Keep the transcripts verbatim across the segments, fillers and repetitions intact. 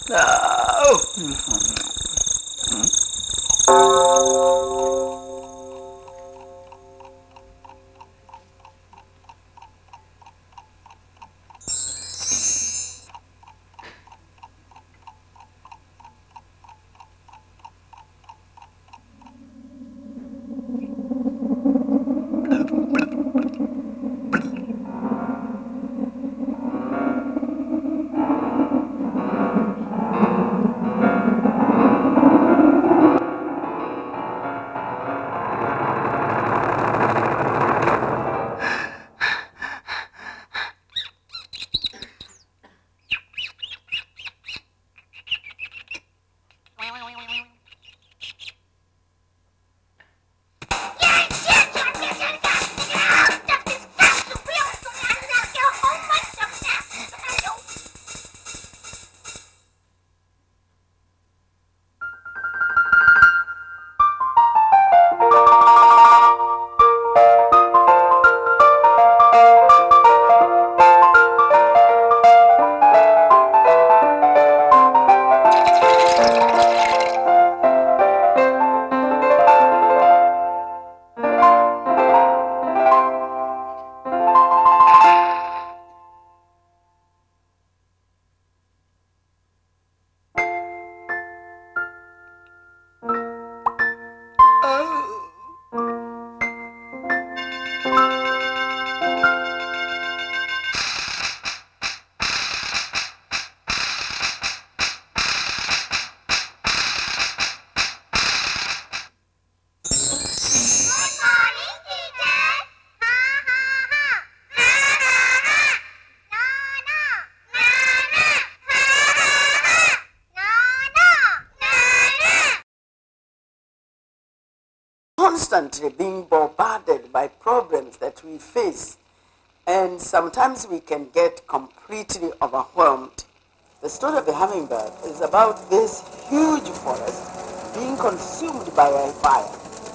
Constantly being bombarded by problems that we face, and sometimes we can get completely overwhelmed. The story of the hummingbird is about this huge forest being consumed by a fire.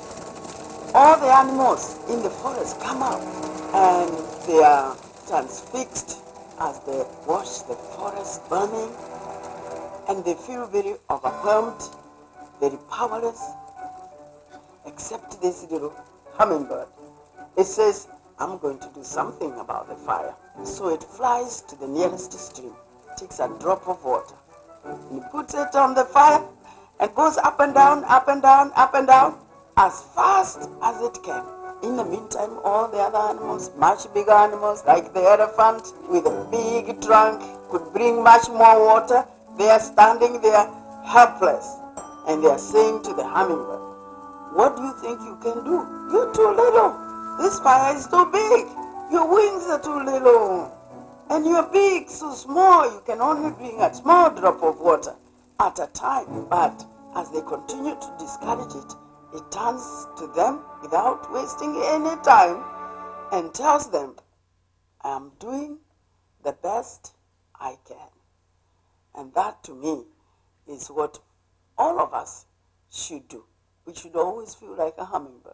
All the animals in the forest come out and they are transfixed as they watch the forest burning, and they feel very overwhelmed, very powerless, except this little hummingbird. It says, I'm going to do something about the fire. So it flies to the nearest stream, takes a drop of water, and puts it on the fire and goes up and down, up and down, up and down, as fast as it can. In the meantime, all the other animals, much bigger animals, like the elephant with a big trunk, could bring much more water. They are standing there helpless, and they are saying to the hummingbird, what do you think you can do? You're too little. This fire is too big. Your wings are too little. And you're big, so small. You can only bring a small drop of water at a time. But as they continue to discourage it, it turns to them without wasting any time and tells them, I am doing the best I can. And that, to me, is what all of us should do. We should always feel like a hummingbird.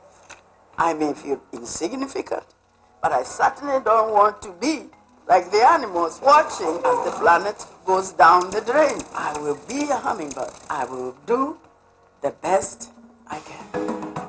I may feel insignificant, but I certainly don't want to be like the animals watching as the planet goes down the drain. I will be a hummingbird. I will do the best I can.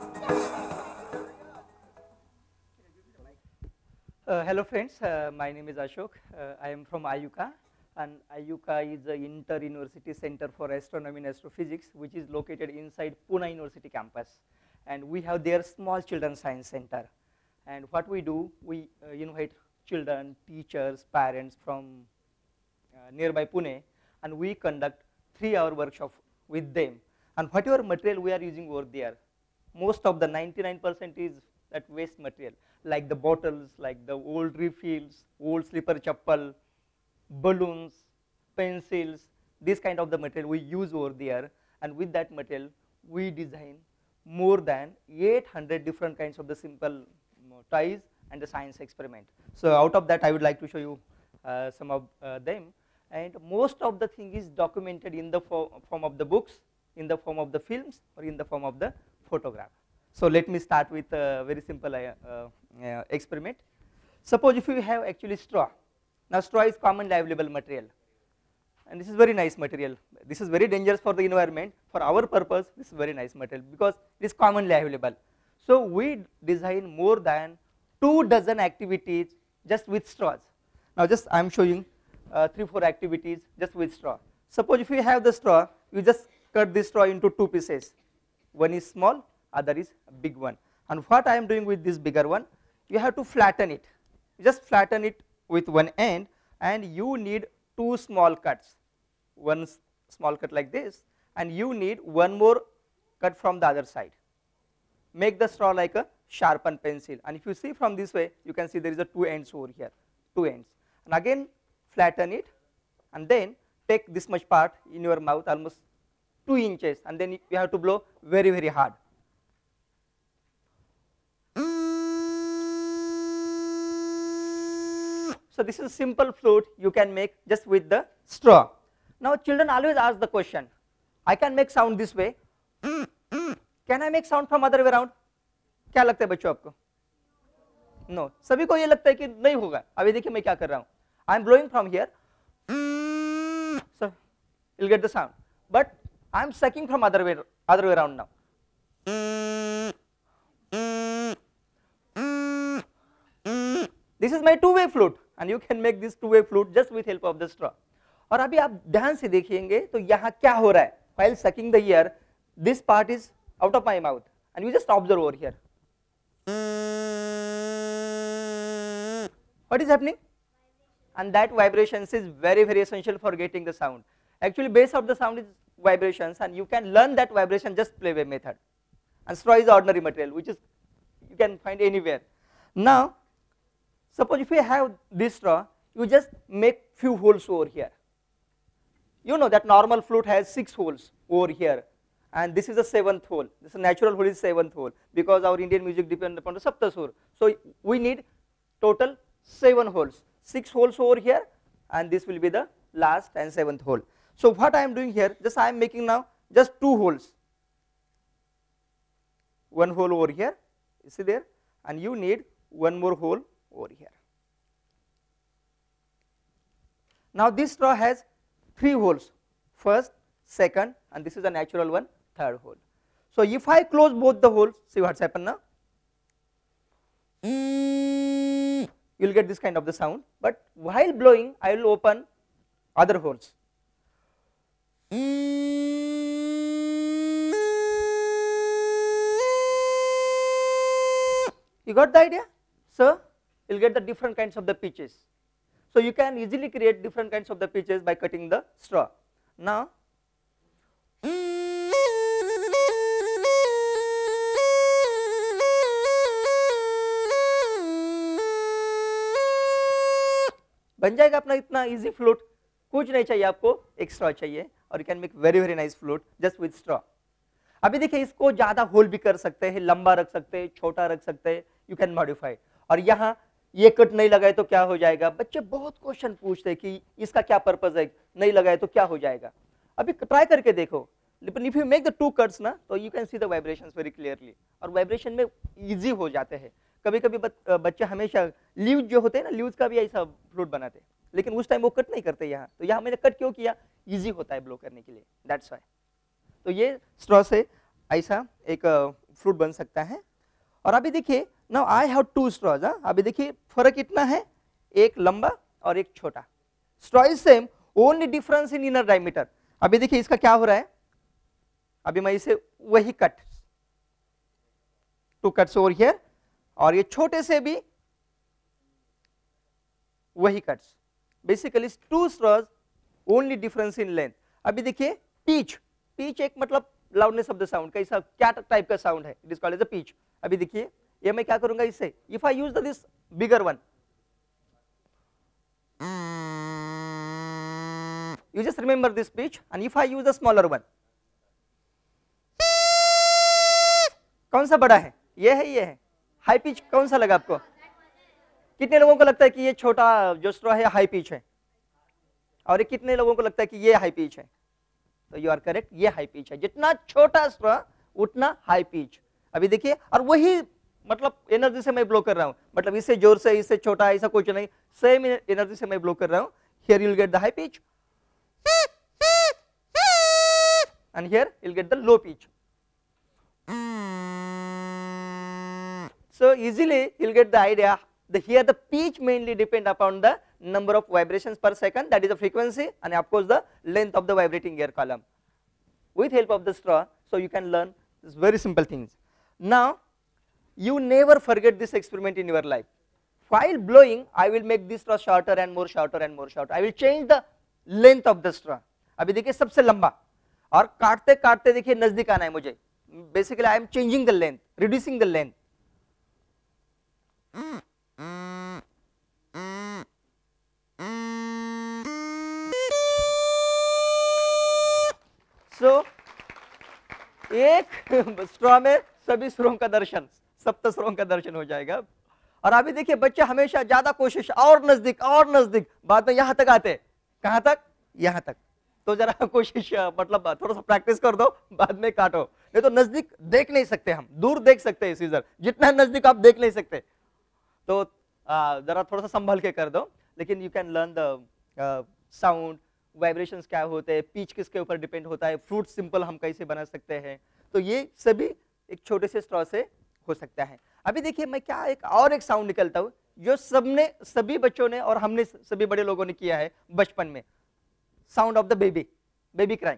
Uh, hello friends, uh, my name is Ashok. Uh, I am from I U C A, and I U C A is the Inter-University Center for Astronomy and Astrophysics, which is located inside Pune University campus. And we have their small children science center. And what we do, we uh, invite children, teachers, parents from uh, nearby Pune, and we conduct three-hour workshop with them. And whatever material we are using over there, most of the ninety-nine percent is that waste material, like the bottles, like the old refills, old slipper chappal, balloons, pencils, this kind of the material we use over there. And with that material, we design more than eight hundred different kinds of the simple toys and the science experiment. So out of that, I would like to show you uh, some of uh, them. And most of the thing is documented in the fo form of the books, in the form of the films, or in the form of the photograph. So let me start with a very simple uh, uh, experiment. Suppose if you have actually straw. Now straw is commonly available material. and this is very nice material. This is very dangerous for the environment. For our purpose, this is very nice material because it is commonly available. So we design more than two dozen activities just with straws. Now just I am showing uh, three four activities just with straw. Suppose if you have the straw, you just cut this straw into two pieces. One is small, other is a big one. And what I am doing with this bigger one, you have to flatten it. You just flatten it with one end, and you need two small cuts. One small cut like this, and you need one more cut from the other side. Make the straw like a sharpened pencil, and if you see from this way, you can see there is a two ends over here, two ends. And again flatten it, and then take this much part in your mouth, almost two inches, and then you have to blow very very hard. So this is a simple flute you can make just with the straw. Now children always ask the question, I can make sound this way, can I make sound from other way around? क्या लगता है बच्चों आपको? No. सभी को ये लगता है कि नहीं होगा. अभी देखिए मैं क्या कर रहा हूँ. I am blowing from here, so you'll get the sound. But I am sucking from other way, other way around now. This is my two-way flute, and you can make this two-way flute just with help of the straw. और अभी आप ध्यान से देखिएंगे तो यहाँ क्या हो रहा है? While sucking the air, this part is out of my mouth, and you just observe over here. What is happening? And that vibrations is very very essential for getting the sound. Actually, base of the sound is vibrations, and you can learn that vibration just play way method. And straw is ordinary material, which is you can find anywhere. Now, suppose if you have this straw, you just make few holes over here. You know that normal flute has six holes over here, and this is the seventh hole. This natural hole is seventh hole because our Indian music depends upon the saptasur. So we need total seven holes, six holes over here, and this will be the last and seventh hole. So what I am doing here, just I am making now just two holes. One hole over here, you see there, and you need one more hole over here. Now this straw has three holes, first, second, and this is a natural one, third hole. So if I close both the holes, see what's happened now. You will get this kind of the sound, but while blowing, I will open other holes. You got the idea? So you will get the different kinds of the pitches. So you can easily create different kinds of the pitches by cutting the straw. Now, बन जाएगा अपना इतना easy flute. कुछ नहीं चाहिए आपको, एक straw चाहिए, और you can make very very nice flute just with straw. अभी देखिए इसको ज्यादा होल भी कर सकते हैं, लंबा रख सकते हैं, छोटा रख सकते हैं, यू कैन मॉडिफाई. और यहाँ ये कट नहीं लगाए तो क्या हो जाएगा? बच्चे बहुत क्वेश्चन पूछते हैं कि इसका क्या पर्पज है, नहीं लगाए तो क्या हो जाएगा. अभी ट्राई करके देखो. लेकिन if you make the two cuts ना, तो you can see the vibrations very clearly, और वाइब्रेशन में इजी हो जाते हैं. कभी कभी बच्चे हमेशा लीव्स जो होते हैं ना, लीव्स का भी ऐसा फ्लूट बनाते हैं, लेकिन उस टाइम वो कट नहीं करते यहाँ. तो यहाँ मैंने कट क्यों किया? इजी होता है ब्लो करने के लिए, दैट्स व्हाई. तो ये स्ट्रॉ से ऐसा एक फ्लूट बन सकता है. और अभी देखिए, now I have two straws. अभी देखिए फर्क इतना है, एक लंबा और एक छोटा. Straw is same, only difference in inner diameter. अभी देखिए इसका क्या हो रहा है, अभी मैं इसे वही cut, two cuts over here, और ये छोटे से भी वही cuts. Basically two straws, only difference in length. अभी देखिए पीच, पीच एक मतलब लाउडनेस ऑफ द साउंड, कैसा क्या टाइप का साउंड है, it is called as a pitch. अभी देखिए ये मैं क्या करूंगा इससे, if I use this bigger one, you just remember this pitch, and if I use a smaller one, कौन सा बड़ा है? ये है, ये है. हाई पिच कौन सा लगा आपको? कितने लोगों को लगता है कि ये छोटा जो स्ट्रॉ है हाई पिच है, और ये कितने लोगों को लगता है कि ये हाई पिच है? तो यू आर करेक्ट, ये हाई पिच है. जितना छोटा स्ट्रॉ उतना हाई पिच. अभी देखिए, और वही मतलब एनर्जी से मैं ब्लो कर रहा हूं, मतलब इससे जोर से, इससे छोटा, ऐसा कुछ नहीं, सेम एनर्जी से मैं ब्लो कर रहा हूं. Here you will get the high pitch. and here you'll get the low pitch. So easily you'll get the idea. The here the pitch mainly depend upon the number of vibrations per second, that is the frequency, and of course the length of the vibrating air column. With help of the straw, so you can learn these very simple things. Now you never forget this experiment in your life. While blowing, I will make this straw shorter and more shorter and more shorter. I will change the length of the straw. अभी देखिए सबसे लंबा, और काटते काटते देखिए नजदीक आना है मुझे. Basically I am changing the length, reducing the length. So एक स्ट्रॉ में सभी स्वरों का दर्शन, सप्त स्वरों का दर्शन हो जाएगा. और अभी देखिए बच्चे हमेशा ज्यादा कोशिश, और नजदीक और नजदीक, बाद में यहां तक आते. कहां तक? यहां तक. तो जरा कोशिश मतलब थोड़ा सा प्रैक्टिस कर दो, बाद में काटो. नहीं तो नजदीक देख नहीं सकते हम, दूर देख सकते हैं सीजर, जितना नजदीक आप देख नहीं सकते. तो जरा थोड़ा सा संभल के कर दो. लेकिन you can learn the sound, vibrations क्या होते हैं, पिच किसके ऊपर डिपेंड होता है, फ्रूट सिंपल हम कैसे बना सकते हैं. तो ये सभी एक छोटे से स्ट्रॉ से हो सकता है. अभी देखिए मैं क्या एक और एक साउंड निकलता हूं जो सबने सभी बच्चों ने और हमने सभी बड़े लोगों ने किया है बचपन में. Sound of the baby, baby crying.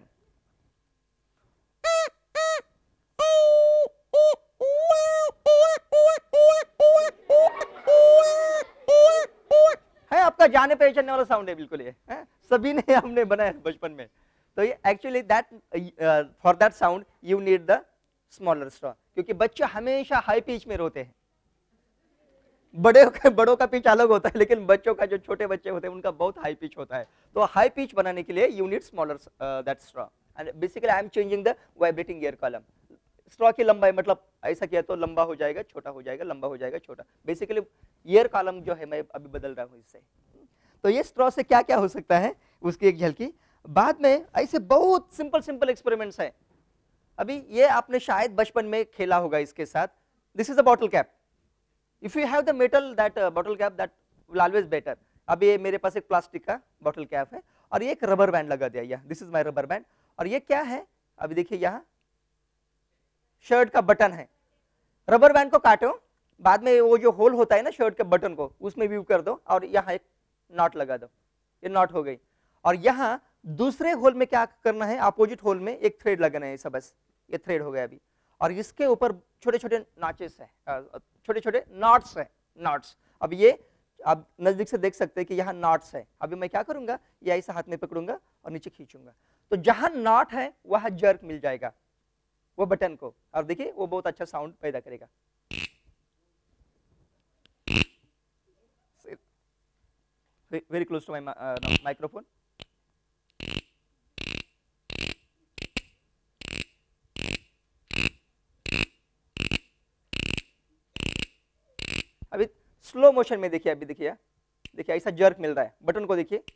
है आपका जाने पहचानने वाला साउंड है बिल्कुल ये, है? सभी ने हमने बनाया बचपन में. तो ये actually that for that sound you need the smaller straw, क्योंकि बच्चे हमेशा हाई पिच में रोते हैं. बड़े बड़ों का पिच अलग होता है, लेकिन बच्चों का जो छोटे बच्चे होते हैं उनका बहुत हाई पिच होता है. तो हाई पिच बनाने के लिए you need smaller that straw. And basically I am changing the vibrating air column. Straw की लंबाई मतलब ऐसा किया तो लंबा हो जाएगा, छोटा हो जाएगा, लंबा हो जाएगा, छोटा. बेसिकली एयर कॉलम जो है मैं अभी बदल रहा हूँ इससे. तो ये स्ट्रॉ से क्या क्या हो सकता है उसकी एक झलकी. बाद में ऐसे बहुत सिंपल सिंपल एक्सपेरिमेंट्स हैं. अभी ये आपने शायद बचपन में खेला होगा इसके साथ. This is a bottle cap. If you have the metal that bottle cap that will always better. अब ये मेरे पास एक प्लास्टिक का बॉटल कैप है और ये एक रबर बैंड लगा दिया. यह this is my rubber band. और ये क्या है? अभी देखिए यहाँ शर्ट का बटन है. रबर बैंड को काटो, बाद में वो जो होल होता है ना शर्ट के बटन को, उसमें व्यू कर दो और यहाँ एक नॉट लगा दो. ये नॉट हो गई. और यहाँ दूसरे होल में क्या करना है, अपोजिट होल में एक थ्रेड लगाना है. ऐसा बस ये थ्रेड हो गया अभी. और इसके ऊपर छोटे छोटे नॉचेस है, छोटे छोटे नॉट्स है, नॉट्स. अब ये आप नजदीक से देख सकते हैं कि यहाँ नॉट्स है. अभी मैं क्या करूंगा, ये ऐसा हाथ में पकड़ूंगा और नीचे खींचूंगा. तो जहां नॉट है वहां जर्क मिल जाएगा वो बटन को, और देखिए वो बहुत अच्छा साउंड पैदा करेगा. Very close to my microphone. अभी स्लो मोशन में देखिए, अभी देखिए देखिए ऐसा जर्क मिल रहा है. बटन को देखिए.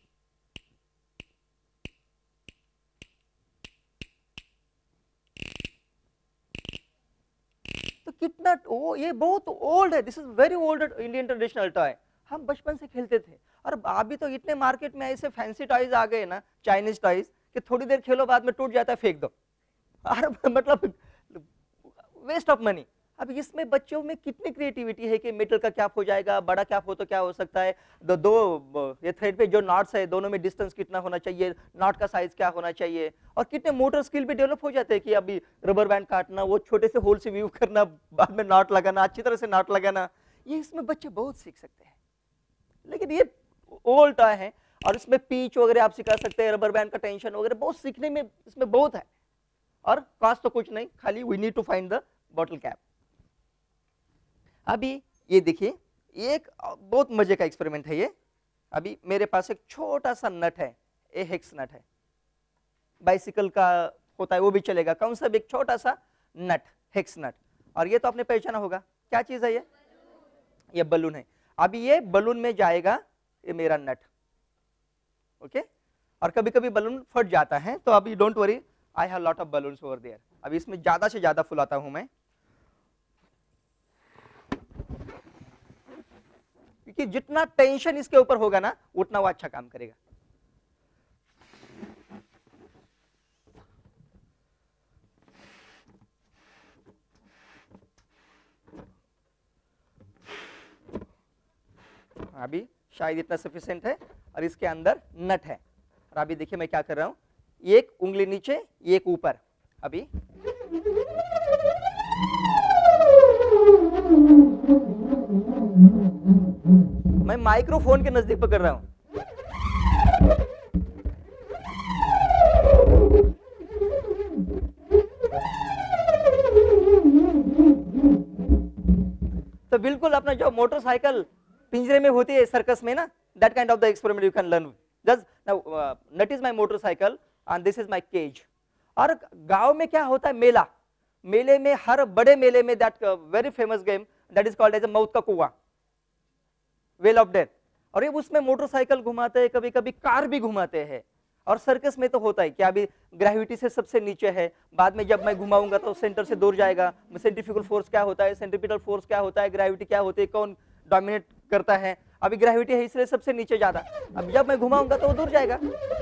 तो कितना ओ, ये बहुत ओल्ड है. This is very old Indian traditional toy. हम बचपन से खेलते थे. और अभी तो इतने मार्केट में ऐसे फैंसी टॉयज आ गए ना, चाइनीज टॉयज, कि थोड़ी देर खेलो बाद में टूट जाता है, फेंक दो. और मतलब वेस्ट ऑफ मनी. अब इसमें बच्चों में कितनी क्रिएटिविटी है कि मेटल का कैप हो जाएगा, बड़ा कैप हो तो क्या हो सकता है, दो, दो ये थ्रेड पे जो नॉट्स है दोनों में डिस्टेंस कितना होना चाहिए, नॉट का साइज क्या होना चाहिए, और कितने मोटर स्किल भी डेवलप हो जाते हैं कि अभी रबर बैंड काटना, वो छोटे से होल से व्यू करना, बाद में नॉट लगाना, अच्छी तरह से नॉट लगाना. ये इसमें बच्चे बहुत सीख सकते हैं. लेकिन ये ओल्ड टॉय है और इसमें पीच वगैरह आप सिखा सकते हैं, रबर बैंड का टेंशन वगैरह बहुत सीखने में इसमें बहुत है. और कॉस्ट तो कुछ नहीं, खाली we need to find the bottle cap. अभी ये देखिए एक बहुत मजे का एक्सपेरिमेंट है ये. अभी मेरे पास एक छोटा सा नट है, ए हेक्स नट है, बाइसिकल का होता है वो भी चलेगा. कौन सा? एक छोटा सा नट, हेक्स नट. और ये तो आपने पहचाना होगा, क्या चीज है ये? ये बलून है. अभी ये बलून में जाएगा ये मेरा नट. ओके. और कभी कभी बलून फट जाता है, तो अभी don't worry, I have lot of balloons over there. अभी इसमें ज्यादा से ज्यादा फुलाता हूं मैं, क्योंकि जितना टेंशन इसके ऊपर होगा ना उतना वो अच्छा काम करेगा. अभी शायद इतना सफिशिएंट है और इसके अंदर नट है। और अभी देखिए मैं क्या कर रहा हूँ, एक उंगली नीचे एक ऊपर, अभी मैं माइक्रोफोन के नजदीक पकड़ रहा हूं। तो बिल्कुल अपना जो मोटरसाइकिल पिंजरे में होती है सर्कस में ना, that kind of the experiment you can learn. Just now nut is my motorcycle and this is my cage. और गांव में क्या होता है, मेला, मेले में, हर बड़े मेले में that very famous game that is called as a माउथ का कुआं, वेल ऑफ डेथ। और ये उसमें मोटरसाइकिल घुमाते हैं, कभी कभी कार भी घुमाते हैं। और सर्कस में तो होता है कि अभी ग्रेविटी से सबसे नीचे है, बाद में जब मैं घुमाऊंगा तो सेंटर से दूर जाएगा। सेंट्रीफ्यूगल फोर्स क्या होता है, सेंट्रीपिटल फोर्स क्या होता है, ग्रेविटी क्या होती है, कौन डोमिनेट करता है। अभी ग्रेविटी है इसलिए सबसे नीचे जाता, अब जब मैं घुमाऊंगा तो वो दूर जाएगा।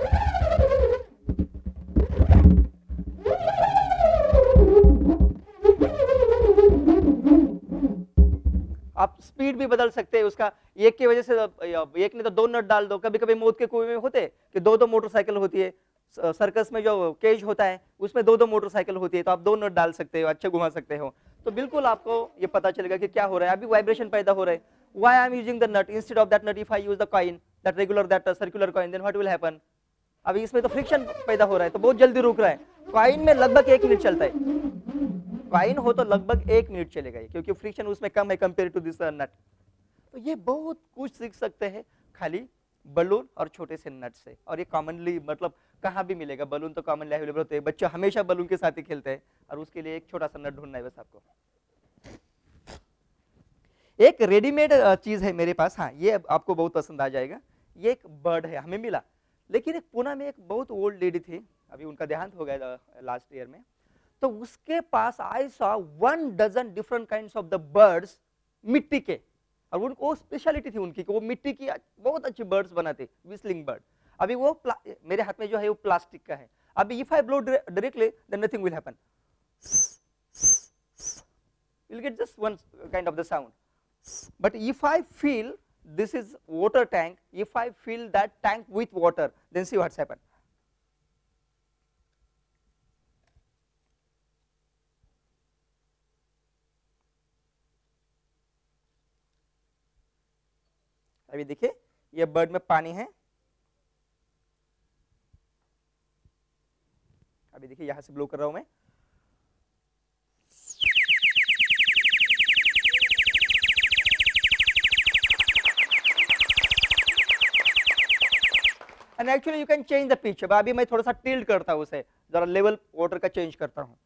आप स्पीड भी बदल सकते हैं उसका, एक की वजह से एक ने तो दो नट डाल दो। कभी कभी मौत के कुएं में होते कि दो दो मोटरसाइकिल होती है, सर्कस में जो केज होता है उसमें दो दो मोटरसाइकिल होती है, तो आप दो नट डाल सकते हो, अच्छे घुमा सकते हो। तो बिल्कुल आपको ये पता चलेगा कि क्या हो रहा है। अभी वाइब्रेशन पैदा हो रहा है, why I am using the nut instead of that nut, if I use the coin, that regular that circular coin, then what will happen. अभी इसमें तो फ्रिक्शन पैदा हो रहा है, तो बहुत जल्दी रुक रहा है। कॉइन में लगभग एक मिनट चलता है, कॉइन हो तो लगभग एक मिनट चलेगा, क्योंकि फ्रिक्शन उसमें कम है कंपेयर टू दिस नट। तो ये बहुत कुछ सीख सकते हैं खाली बलून और छोटे से नट से। और ये कॉमनली मतलब कहाँ भी मिलेगा, बलून तो कॉमनली अवेलेबल होते हैं, बच्चे हमेशा बलून के साथ ही खेलते हैं, और उसके लिए एक छोटा सा नट ढूंढना है बस आपको। एक रेडीमेड चीज है मेरे पास, हाँ ये आपको बहुत पसंद आ जाएगा। ये एक बर्ड है, हमें मिला, लेकिन एक पुणे में एक बहुत ओल्ड लेडी थी, अभी उनका देहांत हो गया लास्ट ईयर में। तो उसके पास I saw one dozen different kinds of the birds, मिट्टी के, और उनको स्पेशलिटी थी उनकी कि वो मिट्टी की बहुत अच्छी बर्ड्स बनाते, विस्लिंग बर्ड। अभी वो मेरे हाथ में जो है वो प्लास्टिक का है। अभी if I blow directly then nothing will happen, you'll get just one kind of the sound. But if I feel this is water tank, if I fill that tank with water, then see what's happened. अभी देखिए ये bird में पानी है, अभी देखिए यहां से ब्लो कर रहा हूं मैं, and actually you can change the pitch. अभी मैं थोड़ा सा टिल्ट करता हूं उसे, जरा लेवल वाटर का चेंज करता हूं।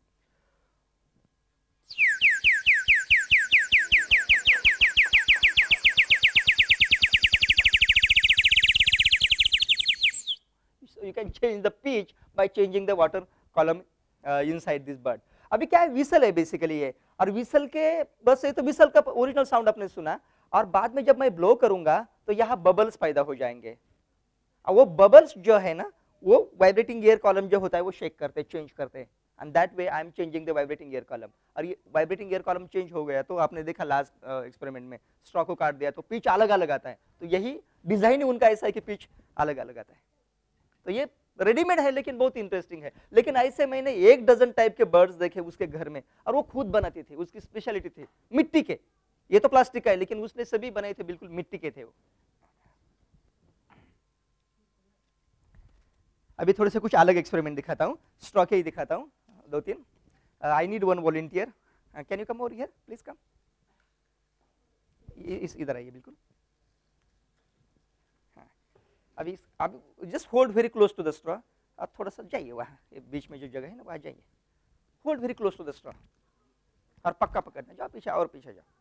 So you can change the pitch by changing the water column uh, inside this bird. अभी क्या है, विसल है बेसिकली ये, और विसल के बस ये तो विसल का ओरिजिनल साउंड आपने सुना, और बाद में जब मैं ब्लो करूंगा तो यहाँ बबल्स पैदा हो जाएंगे, और वो बबल्स जो है ना वो वाइब्रेटिंग एयर कॉलम जो होता है वो शेक करते हैं, चेंज करते हैं, and that way I am changing the vibrating air column. और ये वाइब्रेटिंग एयर कॉलम चेंज हो गया तो आपने देखा लास्ट एक्सपेरिमेंट में स्ट्रॉ को काट दिया तो पिच अलग अलग आता है। तो यही डिजाइन ही उनका ऐसा है कि पिच अलग अलग आता है। तो ये रेडीमेड है लेकिन बहुत इंटरेस्टिंग है। लेकिन ऐसे मैंने एक डजन टाइप के बर्ड्स देखे उसके घर में, और वो खुद बनाती थी, उसकी स्पेशलिटी थी मिट्टी के। ये तो प्लास्टिक का है लेकिन उसने सभी बनाए थे बिल्कुल मिट्टी के थे वो। अभी थोड़े से कुछ अलग एक्सपेरिमेंट दिखाता हूँ, स्ट्रॉ के ही दिखाता हूँ दो तीन। I need one volunteer, can you come over here please come. इस इधर आइए बिल्कुल। अभी आप just hold very close to the straw, आप थोड़ा सा जाइए वहाँ बीच में जो जगह है ना वहाँ जाइए, hold very close to the straw, और पक्का पकड़ना, जाओ पीछे और पीछे जाओ,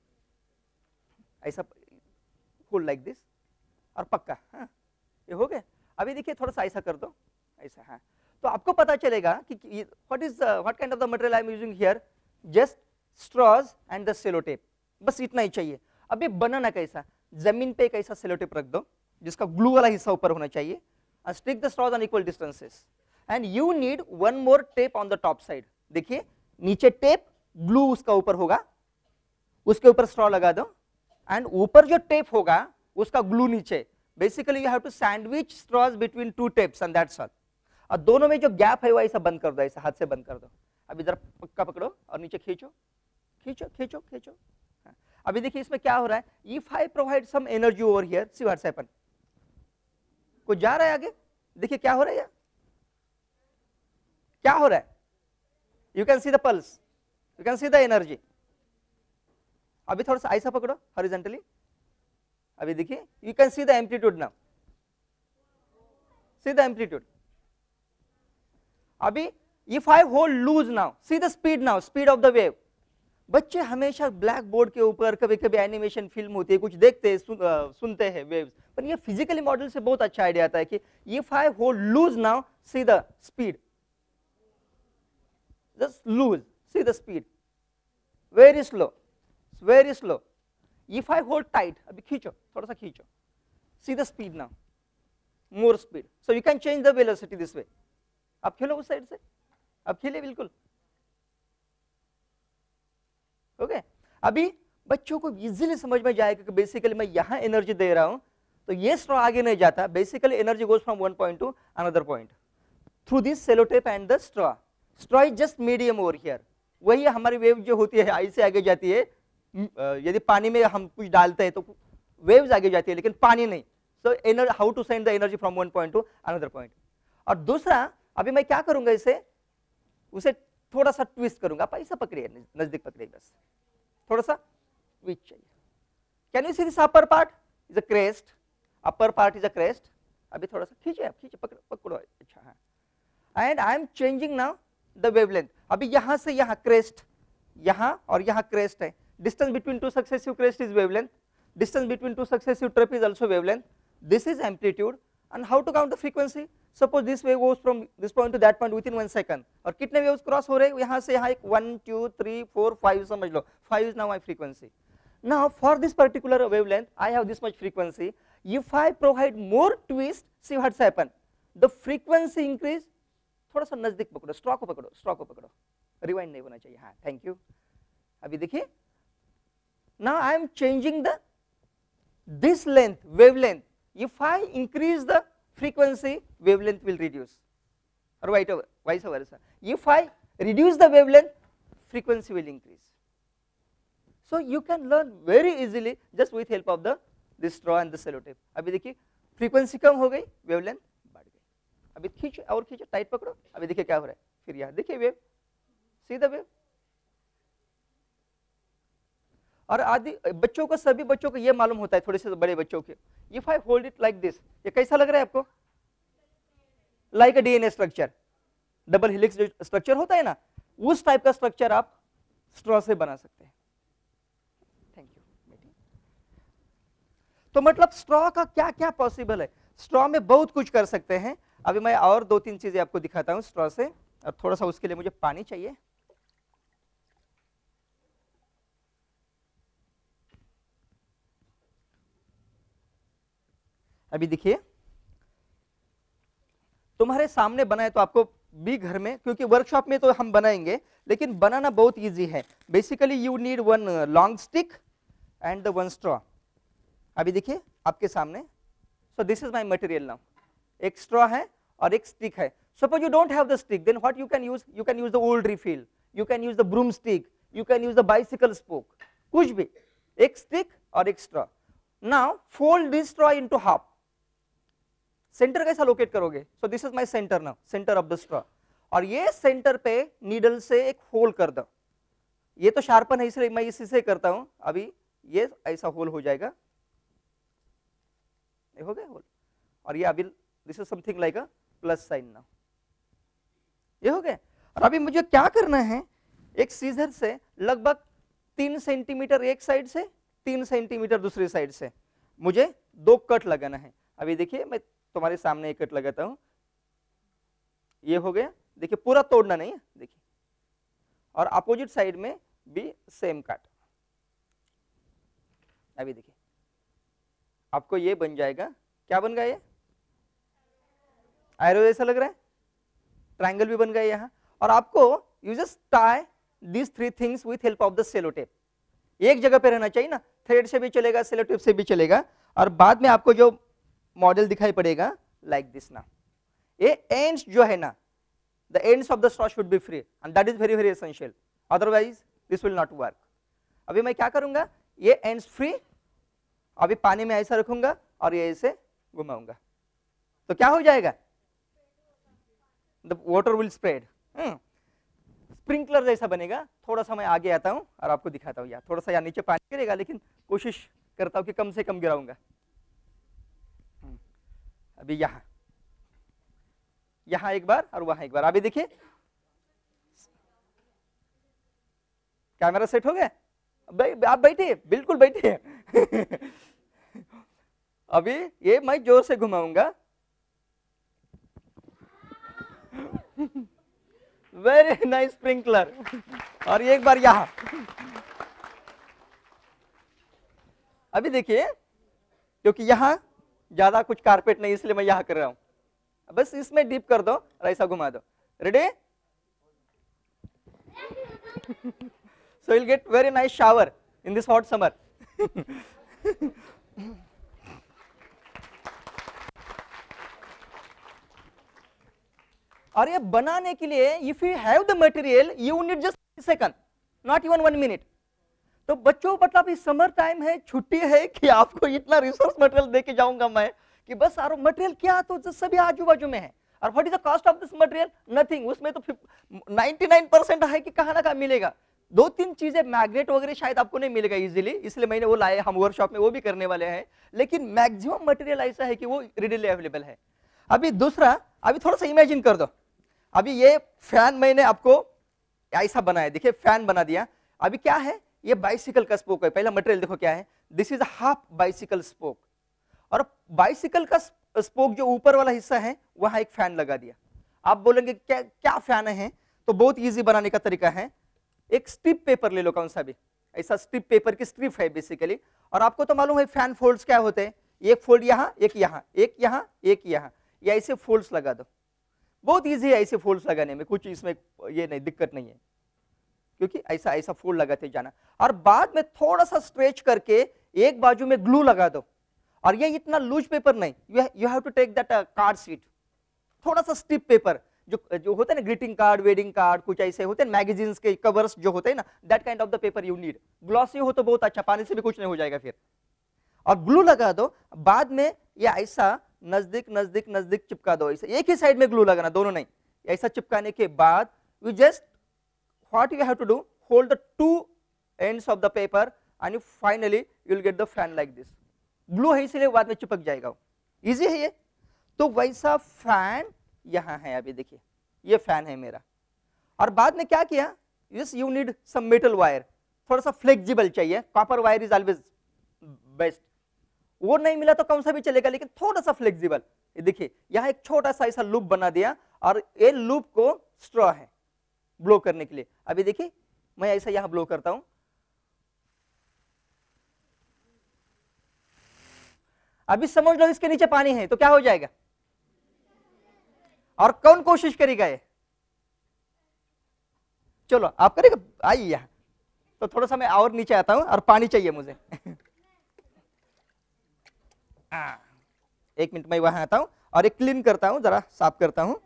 ऐसा होल्ड लाइक दिस और पक्का। हाँ ये हो गया। अभी देखिए थोड़ा सा ऐसा कर दो, ऐसा। हाँ तो आपको पता चलेगा कि what is what kind of the material I am using here, just straws and the cello tape, बस इतना ही चाहिए। अभी बनाना कैसा, जमीन पे एक ऐसा सेलो टेप रख दो जिसका ग्लू वाला हिस्सा ऊपर होना चाहिए, and stick the straws on equal distances, and you need one more tape on the top side. देखिए नीचे टेप, ग्लू उसका ऊपर होगा, उसके ऊपर स्ट्रॉ लगा दो, एंड ऊपर जो टेप होगा उसका ग्लू नीचे, basically you have to sandwich straws between two tapes and that's all. और दोनों में जो गैप है वो ऐसा बंद कर दो, ऐसा हाथ से बंद कर दो। अब इधर पक्का पकड़ो और नीचे खींचो खींचो खींचो खींचो। हाँ। अभी देखिए इसमें क्या हो रहा है, if I provide some energy over here, see what's happen, कुछ जा रहा है आगे, देखिए क्या हो रहा है, यार क्या हो रहा है, you can see the pulse, you can see the energy. अभी थोड़ा सा ऐसा पकड़ो हॉरिजॉन्टली, अभी देखिए you can see the amplitude now, see the amplitude. अभी if I hold loose now, see the speed now, speed of the wave. बच्चे हमेशा ब्लैक बोर्ड के ऊपर कभी कभी एनिमेशन फिल्म होती है, कुछ देखते हैं, सुन, uh, सुनते हैं वेव्स, पर ये फिजिकली मॉडल से बहुत अच्छा आइडिया आता है कि if I hold loose now, see the speed, just loose, see the speed, very slow, very slow. If I hold tight, अभी खींचो, थोड़ा सा खींचो, see the speed now, more speed. So you can change the velocity this way. आप खेलो उस side से, अब खेले बिल्कुल, ओके। अभी बच्चों को इजीली समझ में जाएगा कि बेसिकली मैं यहां एनर्जी दे रहा हूं तो ये स्ट्रॉ आगे नहीं जाता, basically energy goes from one point to another point through this cello tape and the straw. Straw is just medium over here. वही हमारी वेव जो होती है ऐसे आगे जाती है, यदि पानी में हम कुछ डालते हैं तो वेव्स आगे जाती है, लेकिन पानी नहीं। So energy, how to send the energy from one point to another point. और दूसरा, अभी मैं क्या करूंगा, इसे उसे थोड़ा सा ट्विस्ट करूंगा, आप ऐसा पकड़िए, नजदीक पकड़िए, बस थोड़ा सा ट्विस्ट चाहिए। Can you see this upper part is a crest, upper part is a crest. अभी थोड़ा सा खींचे, आप खींचे, पकड़ो पकड़ो, अच्छा हाँ। And I am changing now the wavelength. अभी यहां से यहां क्रेस्ट, यहां और यहां क्रेस्ट है, distance between two successive crest is wavelength, distance between two successive trip is also wavelength, this is amplitude. And how to count the frequency, suppose this wave goes from this point to that point within one second, और कितने waves cross हो रहे हैं यहां से यहां, एक one two three four five, समझ लो five is now my frequency. Now for this particular wavelength I have this much frequency, if I provide more twist, see what's happen, the frequency increase. थोड़ा सा नजदीक पकड़ो, straw को पकड़ो, straw को पकड़ो, रिवाइंड नहीं होना चाहिए, हाँ थैंक यू। अभी देखिए, now I am changing the this length, wavelength, if I increase the frequency, wavelength will reduce, or vice versa. If I reduce the wavelength, frequency will increase. So you can learn very easily just with help of the this straw and the cello tape. अभी देखिए frequency कम हो गई, wavelength बढ़ गई। अभी खींचो और खींचो, टाइट पकड़ो, अभी देखिए क्या हो रहा है, फिर यहाँ देखिए वेव, सी द वेव। और आदि बच्चों को, सभी बच्चों को ये मालूम होता है, थोड़े से बड़े बच्चों के, if I hold it like this, ये कैसा लग रहा है आपको, like a DNA structure, double helix structure होता है ना, उस टाइप का स्ट्रक्चर आप स्ट्रॉ से बना सकते हैं। Thank you. तो मतलब स्ट्रॉ का क्या क्या पॉसिबल है, स्ट्रॉ में बहुत कुछ कर सकते हैं। अभी मैं और दो तीन चीजें आपको दिखाता हूं स्ट्रॉ से, और थोड़ा सा उसके लिए मुझे पानी चाहिए। अभी देखिए तुम्हारे सामने बनाए तो आपको भी घर में, क्योंकि वर्कशॉप में तो हम बनाएंगे, लेकिन बनाना बहुत इजी है। Basically you need one long stick and the one straw. अभी देखिए आपके सामने, so this is my material now, एक स्ट्रॉ है और एक स्टिक है। Suppose you don't have the stick, then what you can use, you can use the old refill, you can use the broom stick, you can use the bicycle spoke, कुछ भी, एक stick और एक straw. Now fold this straw into half. Center कैसा locate करोगे, so this is my center now, center of the straw, और ये centre पे नीडल से एक होल कर दो। ये तो शार्पन है इसलिए मैं इसी से करता हूं। अभी ये ऐसा होल हो जाएगा, ये हो गया होल, और ये अभी this is something like a plus sign now, ये हो गया। और अभी मुझे क्या करना है, एक सीजर से लगभग तीन सेंटीमीटर एक साइड से, तीन सेंटीमीटर दूसरी साइड से मुझे दो कट लगाना है। अभी देखिए मैं तुम्हारे सामने एक कट लगाता हूं, ये हो गया, देखिए पूरा तोड़ना नहीं है, देखिए, और अपोजिट साइड में भी सेम कट। अभी देखिए आपको ये बन जाएगा, क्या बन गया, ये एरो जैसा लग रहा है, ट्रायंगल भी बन गया यहां। और आपको you just tie this three things with help of the cello tape. एक जगह पे रहना चाहिए ना, थ्रेड से भी चलेगा, सेलो टेप से भी चलेगा। और बाद में आपको जो मॉडल दिखाई पड़ेगा लाइक दिस ना, ये एंड्स जो है ना, the ends of the straw should be free and that is very very essential, otherwise this will not work. अभी मैं क्या करूंगा, ये ends free, अभी पानी में ऐसा रखूंगा और ये ऐसे घुमाऊंगा, तो क्या हो जाएगा, the water will spread. hmm. Sprinkler जैसा बनेगा. थोड़ा सा मैं आगे आता हूँ और आपको दिखाता हूँ. यार थोड़ा सा यहाँ नीचे पानी गिरेगा, लेकिन कोशिश करता हूँ कि कम से कम गिराऊंगा. अभी यहाँ यहाँ एक बार और वहां एक बार. अभी देखिए कैमरा सेट हो गया. आप बैठिए, बिल्कुल बैठिए. अभी ये मैं जोर से घुमाऊंगा. Very nice sprinkler. और एक बार यहां. अभी देखिए, क्योंकि यहां ज्यादा कुछ कारपेट नहीं, इसलिए मैं यहां कर रहा हूं. बस इसमें डीप कर दो और ऐसा घुमा दो. Ready? So you'll get very nice shower in this hot summer. और ये बनाने के लिए if you have the material you need just second, not even one minute. तो बच्चों मतलब इस समर टाइम है, छुट्टी है, कि आपको इतना रिसोर्स मटेरियल दे के जाऊंगा मैं कि बस सारा मटेरियल क्या तो सभी आजू बाजू में है. और what is the cost of this material? Nothing. उसमें तो निन्यानवे परसेंट है कि कहाँ ना कहाँ मिलेगा. दो तीन चीजें मैग्नेट वगैरह शायद आपको नहीं मिलेगा इजीली, इसलिए मैंने वो लाए. हम वर्कशॉप में वो भी करने वाले हैं, लेकिन मैक्सिमम मटेरियल ऐसा है कि वो रिडीली अवेलेबल है. अभी दूसरा, अभी थोड़ा सा इमेजिन कर दो. अभी ये फैन मैंने आपको ऐसा बनाया, देखिए फैन बना दिया. अभी क्या है, ये बाइसिकल का स्पोक है. पहला मटेरियल देखो क्या है, this is half bicycle spoke. और बाइसिकल का स्पोक जो ऊपर वाला हिस्सा है वहां एक फैन लगा दिया. आप बोलेंगे क्या क्या फैन है? तो बहुत इजी बनाने का तरीका है. एक स्ट्रिप पेपर ले लो, कौन सा भी ऐसा स्ट्रिप पेपर की स्ट्रिप है बेसिकली. और आपको तो मालूम है फैन फोल्ड्स क्या होते हैं. एक फोल्ड यहाँ, एक यहाँ, एक यहाँ, एक यहाँ, या ऐसे फोल्ड्स लगा दो. बहुत इजी है ऐसे फोल्ड्स लगाने में, कुछ इसमें ये नहीं दिक्कत नहीं है, क्योंकि ऐसा ऐसा फोल्ड लगाते जाना. और बाद में थोड़ा सा स्ट्रेच करके एक बाजू में ग्लू लगा दो. और ये इतना लूज पेपर नहीं, you have to take that card sheet, थोड़ा सा स्ट्रिप पेपर जो जो होते हैं ना, ग्रीटिंग कार्ड, वेडिंग कार्ड, कुछ ऐसे होते हैं मैगजीन्स के कवर्स जो होते हैं ना, that kind of the paper you need. Glossy हो तो बहुत अच्छा, पानी से भी कुछ नहीं हो जाएगा फिर. और ग्लू लगा दो. बाद में ये ऐसा नजदीक नजदीक नजदीक चिपका दो. ऐसा एक ही साइड में ग्लू लगाना, दोनों नहीं. ऐसा चिपकाने के बाद you just what you have to do, hold the two ends of the paper and finally you will get the fan like this. Glue है इसलिए बाद में चिपक जाएगा. इजी है ये. तो वैसा फैन यहां है. अभी देखिए ये फैन है मेरा. और बाद में क्या किया, yes you need some metal wire, थोड़ा सा फ्लेक्सिबल चाहिए. Copper wire is always best. वो नहीं मिला तो कौन सा भी चलेगा, लेकिन थोड़ा सा फ्लेक्सिबल. ये देखिए यहाँ एक छोटा सा ऐसा लूप बना दिया, और ये लूप को स्ट्रॉ है ब्लो करने के लिए. अभी देखिए मैं ऐसा यहां ब्लो करता हूं. अभी समझ लो इसके नीचे पानी है तो क्या हो जाएगा. और कौन कोशिश करेगा ये? चलो आप करेगा. आइए यहां. तो थोड़ा सा मैं और नीचे आता हूं, और पानी चाहिए मुझे. आ, एक मिनट मैं वहां आता हूं और एक क्लीन करता हूं, जरा साफ करता हूं.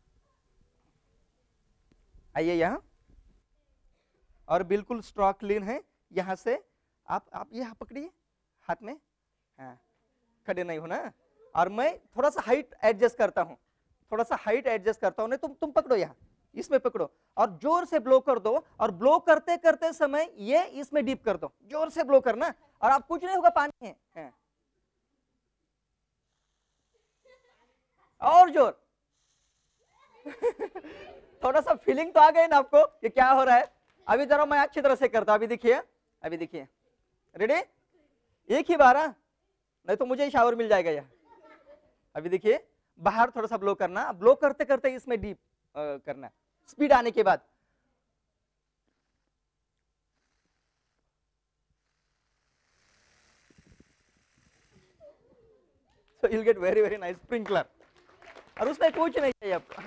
आइए यहां. और बिल्कुल स्ट्रॉ क्लीन है. यहां से आप आप ये पकड़िए हाथ में. हाँ, खड़े नहीं हो ना. और मैं थोड़ा सा हाइट एडजस्ट करता हूं, थोड़ा सा हाइट एडजस्ट करता हूं. नहीं तुम तुम पकड़ो, यहाँ इसमें पकड़ो और जोर से ब्लो कर दो. और ब्लो करते करते समय ये इसमें डीप कर दो. जोर से ब्लो करना, और आप कुछ नहीं होगा, पानी है. हाँ. और जोर. थोड़ा सा फीलिंग तो आ गई ना आपको कि क्या हो रहा है. अभी जरा मैं अच्छी तरह से करता. अभी देखिए, अभी देखिए. रेडी? एक ही बार, नहीं तो मुझे ही शावर मिल जाएगा यहाँ. अभी देखिए बाहर थोड़ा सा ब्लो करना. ब्लो करते करते इसमें डीप करना, स्पीड आने के बाद. So you'll get very very nice sprinkler. और उसमें कुछ नहीं चाहिए आपको.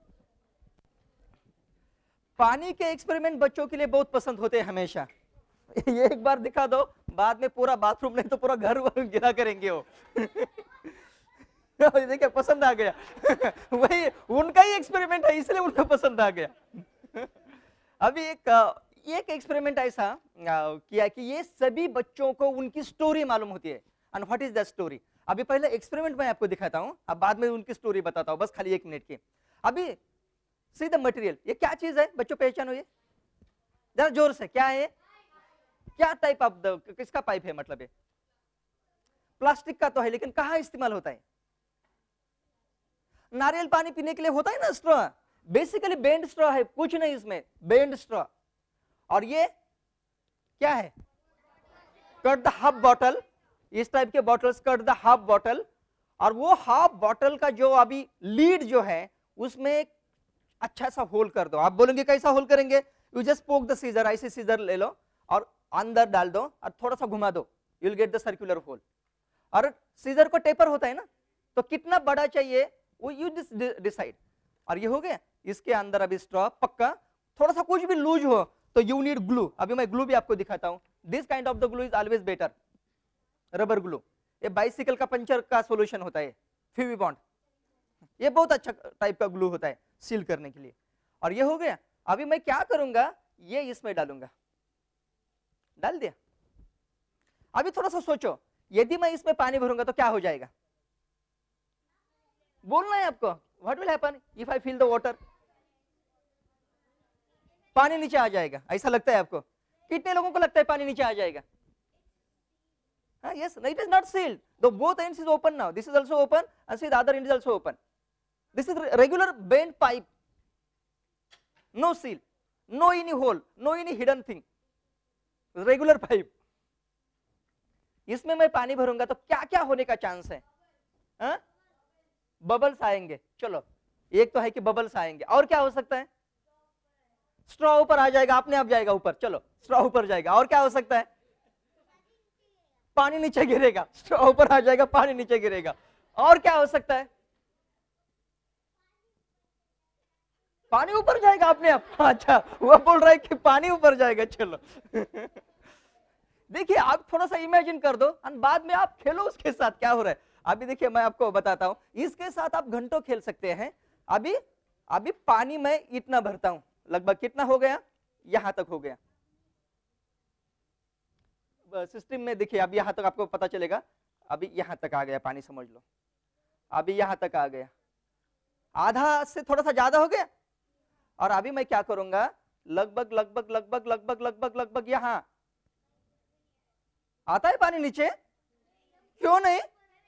पानी के एक्सपेरिमेंट बच्चों के लिए बहुत पसंद होते हैं हमेशा. ये एक बार दिखा दो, बाद में पूरा बाथरूम नहीं तो पूरा घर गिरा करेंगे वो। देखिए पसंद आ गया। वही उनका ही एक्सपेरिमेंट है, इसलिए उनको पसंद आ गया। अभी एक एक एक्सपेरिमेंट ऐसा किया कि ये सभी बच्चों को उनकी स्टोरी मालूम होती है। And what is that story? अभी पहले एक्सपेरिमेंट मैं आपको दिखाता हूं, अब बाद में उनकी स्टोरी बताता हूं, बस खाली एक मिनट की। अभी सी द मटेरियल, ये क्या चीज है बच्चों, पहचानो ये जरा जोर से, क्या है? क्या टाइप ऑफ द, किसका पाइप है? मतलब है प्लास्टिक का तो है, लेकिन कहां इस्तेमाल होता है? नारियल पानी पीने के लिए होता है ना स्ट्रॉ, बेसिकली बेंड स्ट्रॉ है, कुछ नहीं इसमें, बेंड स्ट्रॉ। और ये क्या है? कट द हाफ बॉटल, इस टाइप के bottles, cut the half bottle. और वो हाफ बॉटल का जो अभी लीड जो है उसमें एक अच्छा सा होल कर दो। आप बोलेंगे कैसा होल करेंगे? You just poke the scissor, ऐसे सीजर ले लो और अंदर डाल दो और थोड़ा सा घुमा दो, you will get the circular hole. और सीजर को टेपर होता है ना, तो कितना बड़ा चाहिए वो यू डिसाइड। और ये हो गया, इसके अंदर अभी स्ट्रॉ पक्का, थोड़ा सा कुछ भी लूज हो तो यू नीड ग्लू। अभी मैं ग्लू भी आपको दिखाता हूं। This kind of the glue is always better, rubber glue. ये बाइसिकल का पंचर का सॉल्यूशन होता है, फीवी बॉन्ड, ये बहुत अच्छा टाइप का ग्लू होता है सील करने के लिए। और ये हो गया, अभी मैं क्या करूंगा, ये इसमें डालूंगा, डाल दिया। अभी थोड़ा सा सोचो, यदि मैं इसमें पानी भरूंगा तो क्या हो जाएगा? बोलना है आपको, what will happen if I fill the water? पानी नीचे आ जाएगा, ऐसा लगता है आपको? कितने लोगों को लगता है पानी नीचे आ जाएगा? हाँ, yes, it is not sealed. The both ends is open now. This is also open, and see the other end is also open. This is regular bent pipe. No seal, no any hole, no any hidden thing. Regular pipe. इसमें मैं पानी भरूंगा तो क्या क्या होने का chance है? हाँ? बबल्स आएंगे। चलो, एक तो है कि बबल्स आएंगे, और क्या हो सकता है? स्ट्रॉ ऊपर आ जाएगा, अपने आप जाएगा ऊपर। चलो, स्ट्रॉ ऊपर जाएगा। और क्या हो सकता है? पानी नीचे गिरेगा, स्ट्रॉ ऊपर आ जाएगा, पानी नीचे गिरेगा। और क्या हो सकता है? पानी ऊपर जाएगा अपने आप। अच्छा, वो बोल रहा है कि पानी ऊपर जाएगा। चलो देखिए, आप थोड़ा सा इमेजिन कर दो और बाद में आप खेलो उसके साथ, क्या हो रहा है। अभी देखिए, मैं आपको बताता हूं, इसके साथ आप घंटों खेल सकते हैं। अभी अभी पानी में इतना भरता हूं, लगभग कितना हो गया? यहां तक हो गया सिस्टम में। देखिए, अब यहां तक आपको पता चलेगा, अभी यहां तक आ गया पानी, समझ लो। अभी यहां तक आ गया, आधा से थोड़ा सा ज्यादा हो गया। और अभी मैं क्या करूंगा, लगभग लगभग लगभग लगभग लगभग लगभग यहां आता है पानी नीचे। क्यों नहीं?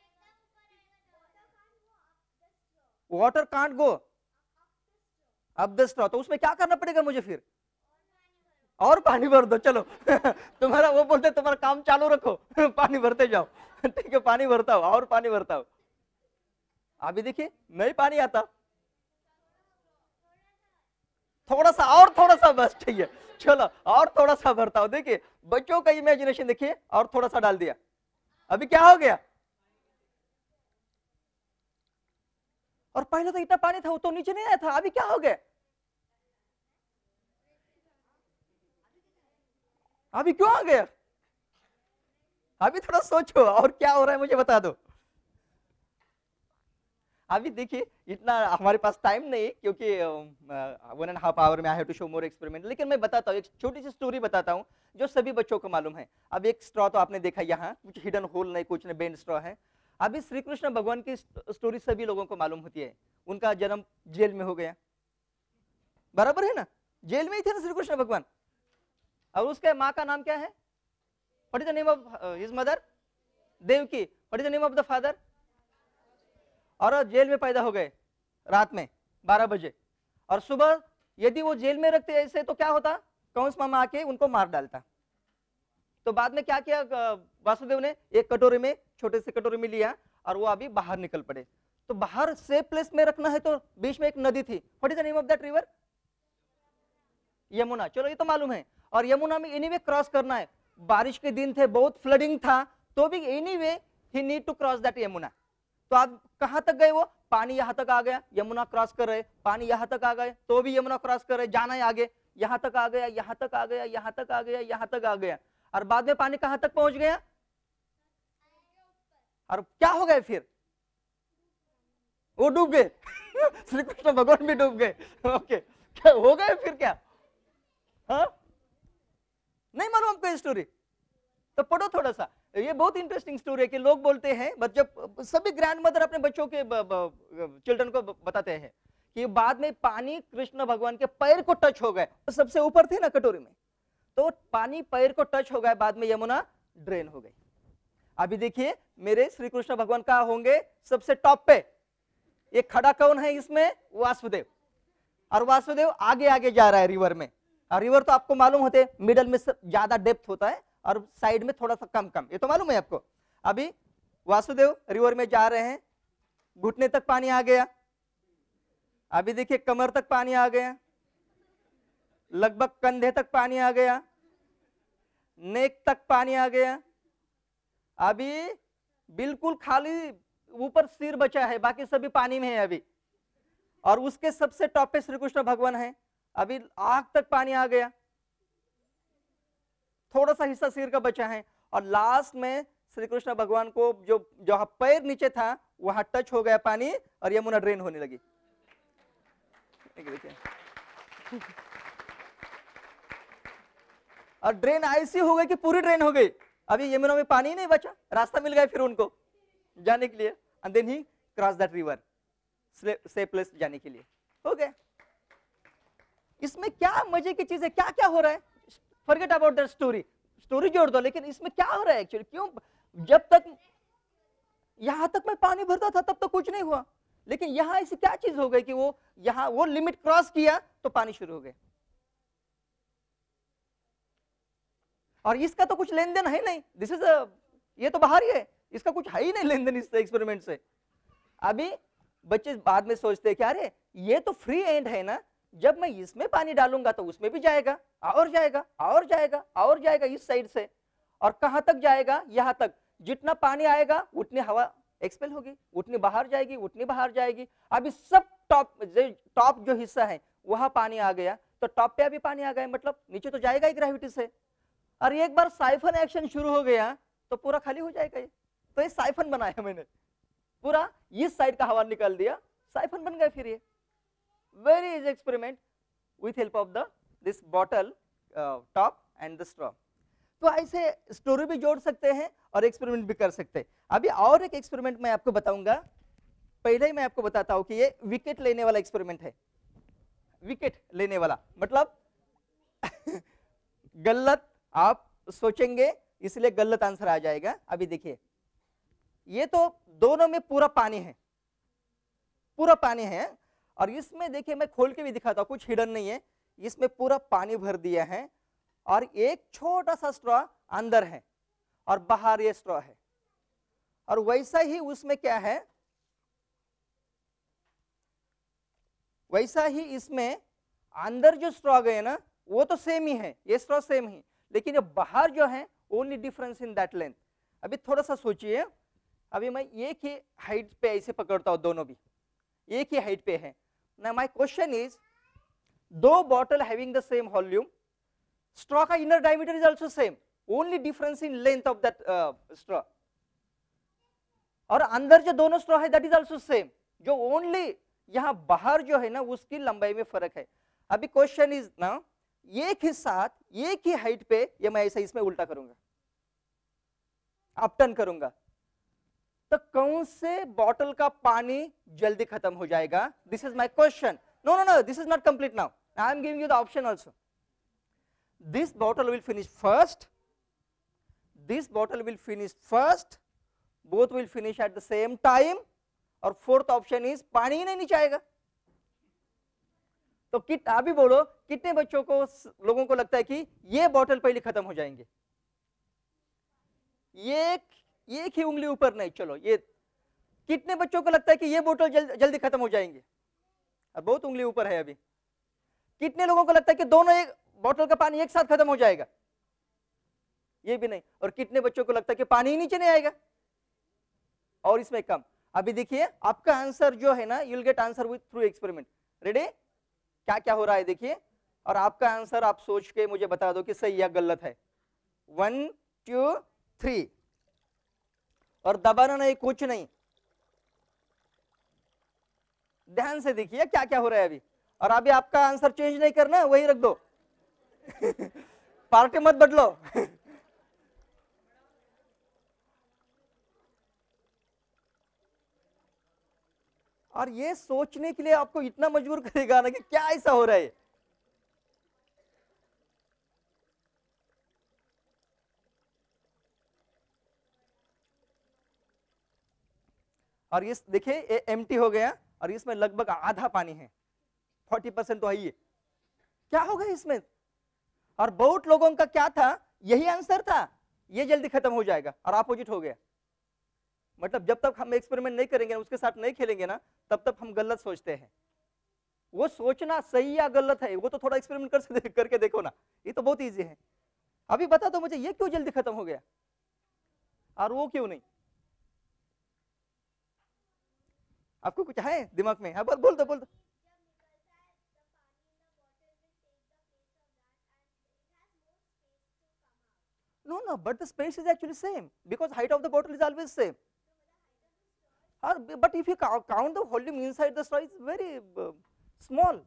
Water can't go up the straw. तो उसमें क्या करना पड़ेगा मुझे फिर? और पानी भर दो। चलो तुम्हारा, वो बोलते तुम्हारा काम चालू रखो, पानी भरते जाओ। ठीक है, पानी भरता हो और पानी भरता हो। अभी देखिए, नहीं पानी आता, थोड़ा सा और, थोड़ा सा बस चाहिए। चलो, और थोड़ा सा भरता हूं। देखिए बच्चों का इमेजिनेशन देखिए, और थोड़ा सा डाल दिया। अभी क्या हो गया? और पहले तो इतना पानी था, वो तो नीचे नहीं आया था। अभी क्या हो गया? अभी क्यों आ गया? अभी थोड़ा सोचो, और क्या हो रहा है मुझे बता दो। अभी देखिए, इतना हमारे पास टाइम नहीं, क्योंकि वन एंड हाफ आवर में I have to show more experiment. लेकिन मैं बताता हूँ, एक छोटी सी स्टोरी बताता हूँ जो सभी बच्चों को मालूम है। अब एक स्ट्रॉ तो आपने देखा, यहाँ कुछ हिडन होल नहीं, कुछ नहीं, बेंड स्ट्रॉ है। अभी श्री कृष्ण भगवान की स्टोरी सभी लोगों को मालूम होती है। उनका जन्म जेल में हो गया, बराबर है ना? जेल में ही थे ना श्री कृष्ण भगवान। और उसके माँ का नाम क्या है? What is the name of his mother? Devaki. What is the name of the father? और जेल में पैदा हो गए रात में बारह बजे। और सुबह यदि वो जेल में रखते ऐसे तो क्या होता? कंस मामा आके उनको मार डालता। तो बाद में क्या किया वासुदेव ने? एक कटोरे में, छोटे से कटोरे में लिया और वो अभी बाहर निकल पड़े। तो बाहर सेफ प्लेस में रखना है, तो बीच में एक नदी थी। What is the name of that river? Yamuna. चलो, ये तो मालूम है। और यमुना में एनीवे क्रॉस करना है। बारिश के दिन थे, बहुत फ्लडिंग था, तो भी anyway he need to cross that Yamuna. तो आप कहां तक गए? वो पानी यहां तक आ गया, यमुना क्रॉस कर रहे, पानी यहां तक आ गए, तो भी यमुना क्रॉस कर रहे, जाना है आगे, यहां तक आ गया, यहां तक आ गया, यहां तक आ गया, यहां तक आ गया। और बाद में पानी कहां तक पहुंच गया, और क्या हो गए फिर, वो डूब गए श्री कृष्ण भगवान भी डूब गए। ओके, क्या हो गए फिर, क्या, हाँ नहीं मालूम आपको स्टोरी, तो पढ़ो थोड़ा सा। ये बहुत इंटरेस्टिंग स्टोरी है कि लोग बोलते हैं, बट जब सभी ग्रैंड मदर अपने बच्चों के चिल्ड्रन को बताते हैं कि बाद में पानी कृष्ण भगवान के पैर को टच हो गए, तो सबसे ऊपर थे ना कटोरी में, तो पानी पैर को टच हो गया, बाद में यमुना ड्रेन हो गई। अभी देखिए मेरे श्री कृष्ण भगवान कहाँ होंगे, सबसे टॉप पे। ये खड़ा कौन है इसमें, वासुदेव, और वासुदेव आगे आगे जा रहा है रिवर में, और रिवर तो आपको मालूम होते हैं मिडल में ज्यादा डेप्थ होता है और साइड में थोड़ा सा कम कम, ये तो मालूम है आपको। अभी वासुदेव रिवर में जा रहे हैं, घुटने तक पानी आ गया, अभी देखिए कमर तक पानी आ गया, लगभग कंधे तक पानी आ गया, नेक तक पानी आ गया, अभी बिल्कुल खाली ऊपर सिर बचा है, बाकी सभी पानी में है अभी, और उसके सबसे टॉप पे श्री कृष्ण भगवान है, अभी आंख तक पानी आ गया, थोड़ा सा हिस्सा सिर का बचा है, और लास्ट में श्री कृष्ण भगवान को जो जो पैर नीचे था वहां टच हो गया पानी, और यमुना ड्रेन होने लगी। देखिए और ड्रेन ऐसी हो गई कि पूरी ड्रेन हो गई, अभी यमुना में पानी नहीं बचा, रास्ता मिल गया फिर उनको जाने के लिए, and then he cross that river safe place जाने के लिए, हो गया। इसमें क्या मजे की चीज है, क्या क्या हो रहा है, forget about that story, story जोड़ दो, लेकिन इसमें क्या हो रहा है एक्चुअली, क्यों, जब तक यहां तक मैं पानी भरता था तब तो कुछ नहीं हुआ, लेकिन यहां ऐसी क्या चीज हो गई कि वो यहां वो लिमिट क्रॉस किया तो पानी शुरू हो गया, और इसका तो कुछ लेन देन है नहीं, दिस इज ये तो बाहर ही है, इसका कुछ है ही नहीं लेन देन इस एक्सपेरिमेंट से। अभी बच्चे बाद में सोचते हैं कि अरे ये तो फ्री एंड है ना, जब मैं इसमें पानी डालूंगा तो उसमें भी जाएगा, और जाएगा और जाएगा और जाएगा इस साइड से, और कहां तक जाएगा, यहां तक, जितना पानी आएगा उतनी हवा एक्सपेल होगी, उतनी बाहर जाएगी, उतनी बाहर जाएगी। अभी सब टॉप टॉप जो हिस्सा है वहां पानी आ गया, तो टॉप पे अभी पानी आ गया, मतलब नीचे तो जाएगा ही ग्रेविटी से, और एक बार साइफन एक्शन शुरू हो गया तो पूरा खाली हो जाएगा। ये तो ये साइफन बनाया मैंने, पूरा इस साइड का हवा निकाल दिया, साइफन बन गया। फिर ये very easy experiment with help of the this bottle top and the straw. तो ऐसे स्टोरी भी जोड़ सकते हैं और एक्सपेरिमेंट भी कर सकते हैं। अभी और एक एक्सपेरिमेंट मैं आपको बताऊंगा, पहले ही मैं आपको बताता हूं कि ये विकेट लेने वाला एक्सपेरिमेंट है। विकेट लेने वाला मतलब गलत आप सोचेंगे इसलिए गलत आंसर आ जाएगा। अभी देखिए ये तो दोनों में पूरा पानी है, पूरा पानी है, और इसमें देखिए मैं खोल के भी दिखाता हूं, कुछ हिडन नहीं है, इसमें पूरा पानी भर दिया है, और एक छोटा सा स्ट्रॉ अंदर है और बाहर ये स्ट्रॉ है, और वैसा ही उसमें क्या है, वैसा ही इसमें अंदर जो स्ट्रॉ गए ना वो तो सेम ही है, ये स्ट्रॉ सेम ही, लेकिन ये बाहर जो है only difference in that length. अभी थोड़ा सा सोचिए, अभी मैं एक ही हाइट पे ऐसे पकड़ता हूं, दोनों भी एक ही हाइट पे है ना। माय क्वेश्चन इज, दो bottle having the same volume, straw का inner diameter is also same, only difference in length of that straw, और अंदर जो दोनों स्ट्रॉ है दैट इज आल्सो सेम, जो ओनली यहां बाहर जो है ना उसकी लंबाई में फर्क है। अभी क्वेश्चन इज ना, एक ही साथ एक ही हाइट पे ये मैं ऐसा इसमें उल्टा करूंगा, अपटर्न करूंगा, तो कौन से बॉटल का पानी जल्दी खत्म हो जाएगा? This is my question. No no no, this is not complete now, I am giving you the option also. This bottle will finish first, this bottle will finish first, both will finish at the same time, और fourth option is पानी ही नहीं नीचे आएगा। तो कित अभी बोलो कितने बच्चों को, लोगों को लगता है कि ये बॉटल पहले खत्म हो जाएंगे? एक एक ही उंगली ऊपर नहीं, चलो ये कितने बच्चों को लगता है कि ये बोतल जल्द, जल्दी खत्म हो जाएंगे? और बहुत उंगली ऊपर है। अभी कितने लोगों को लगता है कि दोनों एक बोतल का पानी एक साथ खत्म हो जाएगा? ये भी नहीं। और कितने बच्चों को लगता है कि पानी ही नीचे नहीं आएगा? और इसमें कम। अभी देखिए आपका आंसर जो है ना, you will get answer with through experiment. Ready? क्या क्या हो रहा है देखिए, और आपका आंसर आप सोच के मुझे बता दो कि सही या गलत है। वन टू थ्री, और दबाना नहीं, कुछ नहीं, ध्यान से देखिए क्या क्या हो रहा है अभी। और अभी आपका आंसर चेंज नहीं करना, वही रख दो पार्टी मत बदलो और ये सोचने के लिए आपको इतना मजबूर करेगा ना कि क्या ऐसा हो रहा है। और ये देखिए ये एम्प्टी हो गया और इसमें लगभग आधा पानी है, फोर्टी परसेंट तो है ये। क्या होगा इसमें? और बहुत लोगों का क्या था, यही आंसर था, ये जल्दी खत्म हो जाएगा, और अपोजिट हो गया। मतलब जब तक हम एक्सपेरिमेंट नहीं करेंगे, उसके साथ नहीं खेलेंगे ना, तब तक हम गलत सोचते हैं। वो सोचना सही या गलत है वो तो थोड़ा एक्सपेरिमेंट कर करके देखो ना, ये तो बहुत इजी है। अभी बता दो मुझे, ये क्यों जल्दी खत्म हो गया और वो क्यों नहीं? आपको कुछ है दिमाग में? हाँ बोल बोल दो बोल दो। No, no, but the space is actually same because height of the bottle is always same. Or, but if you count the volume inside the straw, it's very uh, small.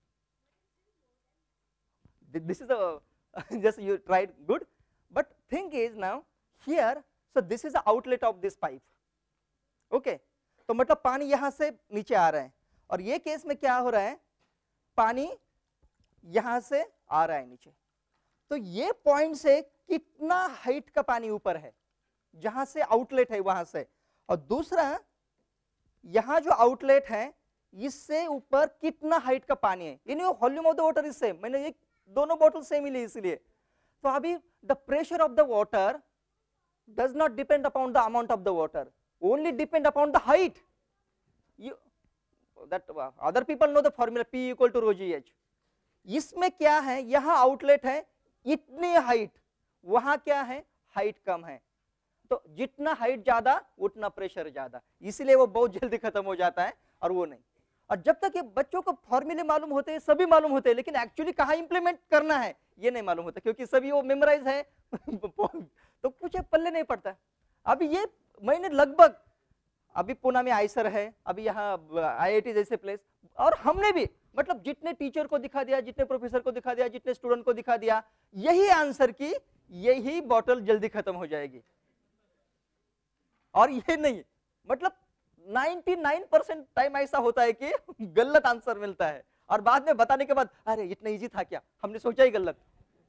This is a just you tried good, but thing is now here, so this is the outlet of this pipe. Okay, तो मतलब पानी यहाँ से नीचे आ रहा है, और ये केस में क्या हो रहा है, पानी यहाँ से आ रहा है नीचे। तो ये पॉइंट से कितना हाइट का पानी ऊपर है, जहां से आउटलेट है वहां से, और दूसरा यहां जो आउटलेट है इससे ऊपर कितना हाइट का पानी है। In volume of the water is same, मैंने ये दोनों बोतल सेम ही ली इसलिए। तो अभी the pressure of the water does not depend upon the amount of the water, only depend upon the height. You that other people know the formula P equal to rho g h. इसमें क्या है, यहां outlet है इतनी height, वहां क्या है, height कम है, तो जितना हाइट ज्यादा उतना प्रेशर ज्यादा, इसलिए वो बहुत जल्दी खत्म हो जाता है और वो नहीं। और जब तक ये बच्चों को फॉर्मूले मालूम होते हैं, सभी मालूम होते हैं, लेकिन एक्चुअली कहाँ इंप्लीमेंट करना है ये नहीं मालूम होता, क्योंकि सभी वो मेमोराइज है तो कुछ पल्ले नहीं पड़ता। अभी ये मैंने लगभग, अभी पुणे में आईसर है, अभी यहाँ आई आई टी जैसे प्लेस, और हमने भी मतलब जितने टीचर को दिखा दिया, जितने प्रोफेसर को दिखा दिया, जितने स्टूडेंट को दिखा दिया, यही आंसर की यही बॉटल जल्दी खत्म हो जाएगी। और ये नहीं, मतलब निन्यानवे परसेंट टाइम ऐसा होता है कि गलत आंसर मिलता है, और बाद में बताने के बाद अरे इतना इजी था क्या, हमने सोचा ही गलत।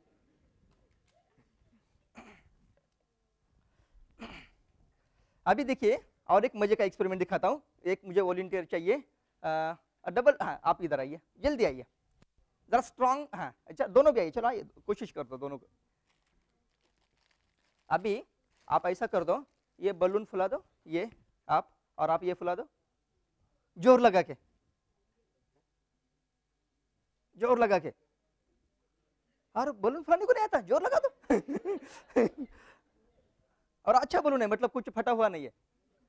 अभी देखिए और एक मजे का एक्सपेरिमेंट दिखाता हूं। एक मुझे वॉलंटियर चाहिए, आ, डबल, हाँ आप इधर आइए, जल्दी आइए, जरा स्ट्रॉन्ग, हाँ अच्छा दोनों भी आइए, चलो आइए, कोशिश कर दो दोनों को। अभी आप ऐसा कर दो, ये बलून फुला दो, ये आप, और आप ये फुला दो, जोर लगा के, जोर लगा के, और बलून फुलाने को नहीं आता, जोर लगा दो और अच्छा बलून है, मतलब कुछ फटा हुआ नहीं है।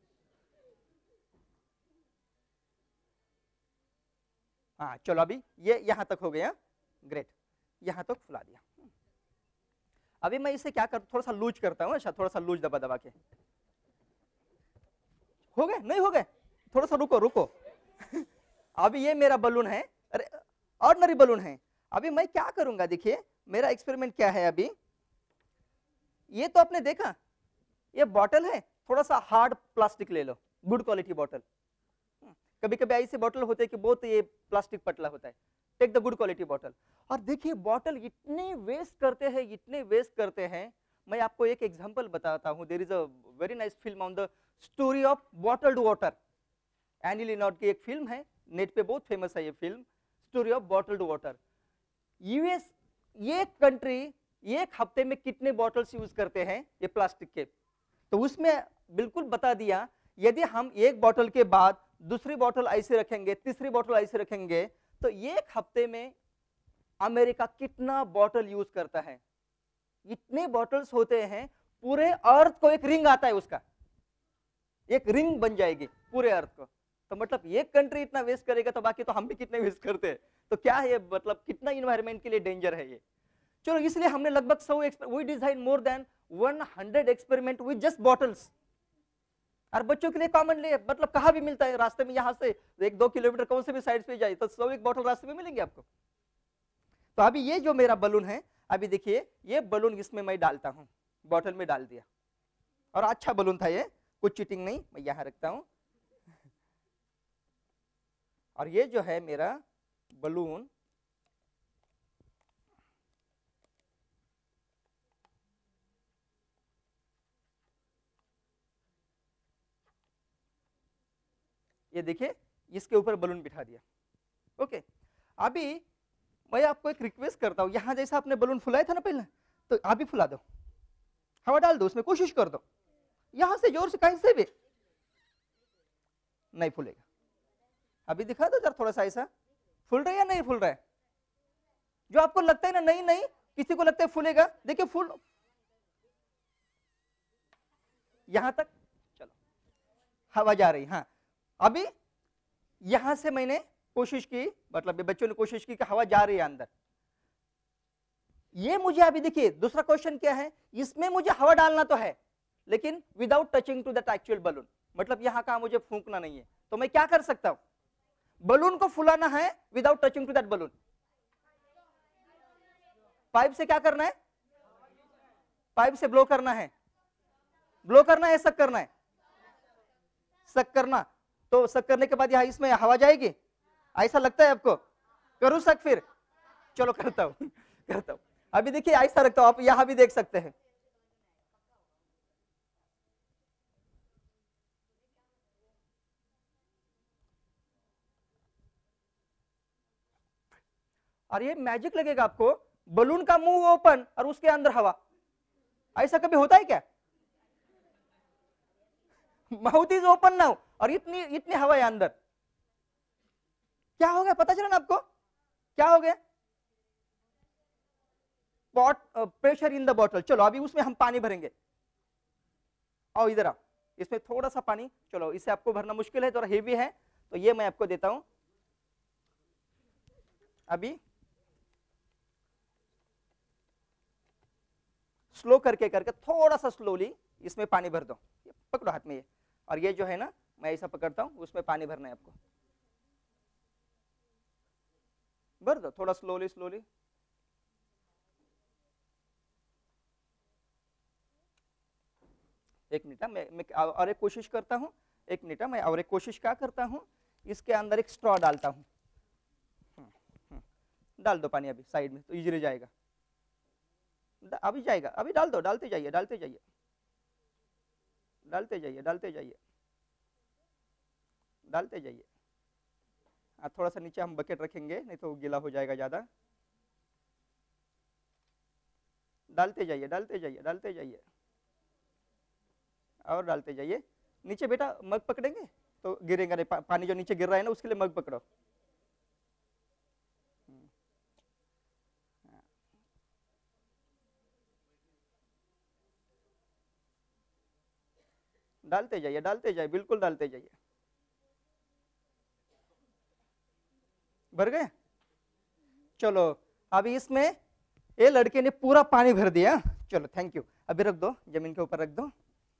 हाँ चलो अभी ये यहां तक हो गया, ग्रेट, यहां तक फुला दिया। अभी मैं इसे क्या कर, थोड़ा सा लूज करता हूँ, अच्छा थोड़ा सा लूज दबा दबा के, हो गए नहीं हो गए, थोड़ा सा रुको रुको अभी ये मेरा बलून है, अरे ऑर्डिनरी बलून है। अभी मैं क्या करूंगा, देखिए मेरा एक्सपेरिमेंट क्या है। अभी ये तो आपने देखा, ये बॉटल है, थोड़ा सा हार्ड प्लास्टिक ले लो, गुड क्वालिटी बॉटल। कभी कभी ऐसे बॉटल होते हैं कि बहुत ये प्लास्टिक पतला होता है, take the good quality bottle. और देखिए बॉटल इतने वेस्ट करते हैं, इतने वेस्ट करते हैं। मैं आपको एक एग्जांपल बताता हूं, there is a very nice film on the story of bottled water, Annie Leonard की एक फिल्म है, नेट पे बहुत फेमस है ये film, story of bottled water. US ये कंट्री एक हफ्ते में कितने बॉटल्स यूज करते हैं ये प्लास्टिक के, तो उसमें बिल्कुल बता दिया, यदि हम एक बॉटल के बाद दूसरी बॉटल ऐसे रखेंगे, तीसरी बॉटल ऐसे रखेंगे, तो एक हफ्ते में अमेरिका कितना बॉटल यूज करता है। इतने बॉटल्स होते हैं, पूरे अर्थ को एक रिंग आता है, उसका एक रिंग बन जाएगी पूरे अर्थ को। तो मतलब एक कंट्री इतना वेस्ट करेगा तो बाकी तो हम भी कितने वेस्ट करते हैं। तो क्या है ये, मतलब कितना इन्वायरमेंट के लिए डेंजर है ये। चलो इसलिए हमने लगभग सौ we design more than hundred experiment with just bottles. और बच्चों के लिए कॉमनली मतलब कहाँ भी मिलता है, रास्ते में यहाँ से एक दो किलोमीटर कौन से भी साइड पे जाए तो सौ एक बॉटल रास्ते में मिलेंगे आपको। तो अभी ये जो मेरा बलून है, अभी देखिए ये बलून इसमें मैं डालता हूँ, बॉटल में डाल दिया, और अच्छा बलून था ये, कुछ चीटिंग नहीं, मैं यहाँ रखता हूँ। और ये जो है मेरा बलून, ये देखिए इसके ऊपर बलून बिठा दिया। ओके, अभी मैं आपको एक रिक्वेस्ट करता हूं, यहां जैसा आपने बलून फुलाया था ना पहले, तो अभी फुला दो, हवा डाल दो उसमें, कोशिश कर दो, यहां से जोर से कहीं से भी नहीं फूलेगा। अभी दिखा दो जरा थोड़ा सा, ऐसा फूल रहा है या नहीं फूल रहा है? जो आपको लगता है ना नहीं नहीं, किसी को लगता है फूलेगा, देखिए फूल यहां तक, चलो हवा जा रही। हाँ, अभी यहां से मैंने कोशिश की, मतलब बच्चों ने कोशिश की कि हवा जा रही है अंदर। ये मुझे अभी देखिए दूसरा क्वेश्चन क्या है, इसमें मुझे हवा डालना तो है लेकिन without touching to that actual balloon, मतलब यहां का मुझे फूंकना नहीं है। तो मैं क्या कर सकता हूं, बलून को फुलाना है without touching to that balloon. Pipe से क्या करना है, पाइप से ब्लो करना है, ब्लो करना है, सक करना है, सक करना। तो सक करने के बाद यहां इसमें हवा जाएगी, ऐसा लगता है आपको? करूं सक फिर? चलो करता हूं करता हूं। अभी देखिए ऐसा रखता हूं, आप यहां भी देख सकते हैं। और ये मैजिक लगेगा आपको, बलून का मुंह ओपन और उसके अंदर हवा। ऐसा कभी होता है क्या? माउथ इज ओपन नाउ और इतनी इतनी हवा है अंदर। क्या हो गया पता चला ना आपको? क्या हो गया? Put pressure in the bottle. चलो अभी उसमें हम पानी भरेंगे। आओ इधर आओ, इसमें थोड़ा सा पानी, चलो इसे आपको भरना मुश्किल है, थोड़ा हेवी है, तो ये मैं आपको देता हूं। अभी स्लो करके करके थोड़ा सा स्लोली इसमें पानी भर दो, पकड़ो हाथ में ये, और ये जो है ना मैं ऐसा पकड़ता हूं, उसमें पानी भरना है आपको। भर दो थोड़ा स्लोली स्लोली। एक मिनट, मैं, मैं और एक कोशिश करता हूं, एक मिनट मैं और एक कोशिश क्या करता हूं, इसके अंदर एक स्ट्रॉ डालता हूं। डाल दो पानी अभी साइड में, तो इजीली जाएगा। अभी जाएगा, अभी डाल दो, डालते जाइए डालते जाइए डालते जाइए डालते जाइए डालते जाइए। हाँ, थोड़ा सा नीचे हम बकेट रखेंगे, नहीं तो गीला हो जाएगा ज्यादा। डालते जाइए डालते जाइए डालते जाइए और डालते जाइए। नीचे बेटा मग पकड़ेंगे तो गिरेगा नहीं, पा, पानी जो नीचे गिर रहा है ना उसके लिए मग पकड़ो। डालते जाइए डालते जाइए बिल्कुल डालते जाइए। भर गए? चलो अभी इसमें ये लड़के ने पूरा पानी भर दिया। चलो थैंक यू, अभी रख दो, जमीन के ऊपर रख दो।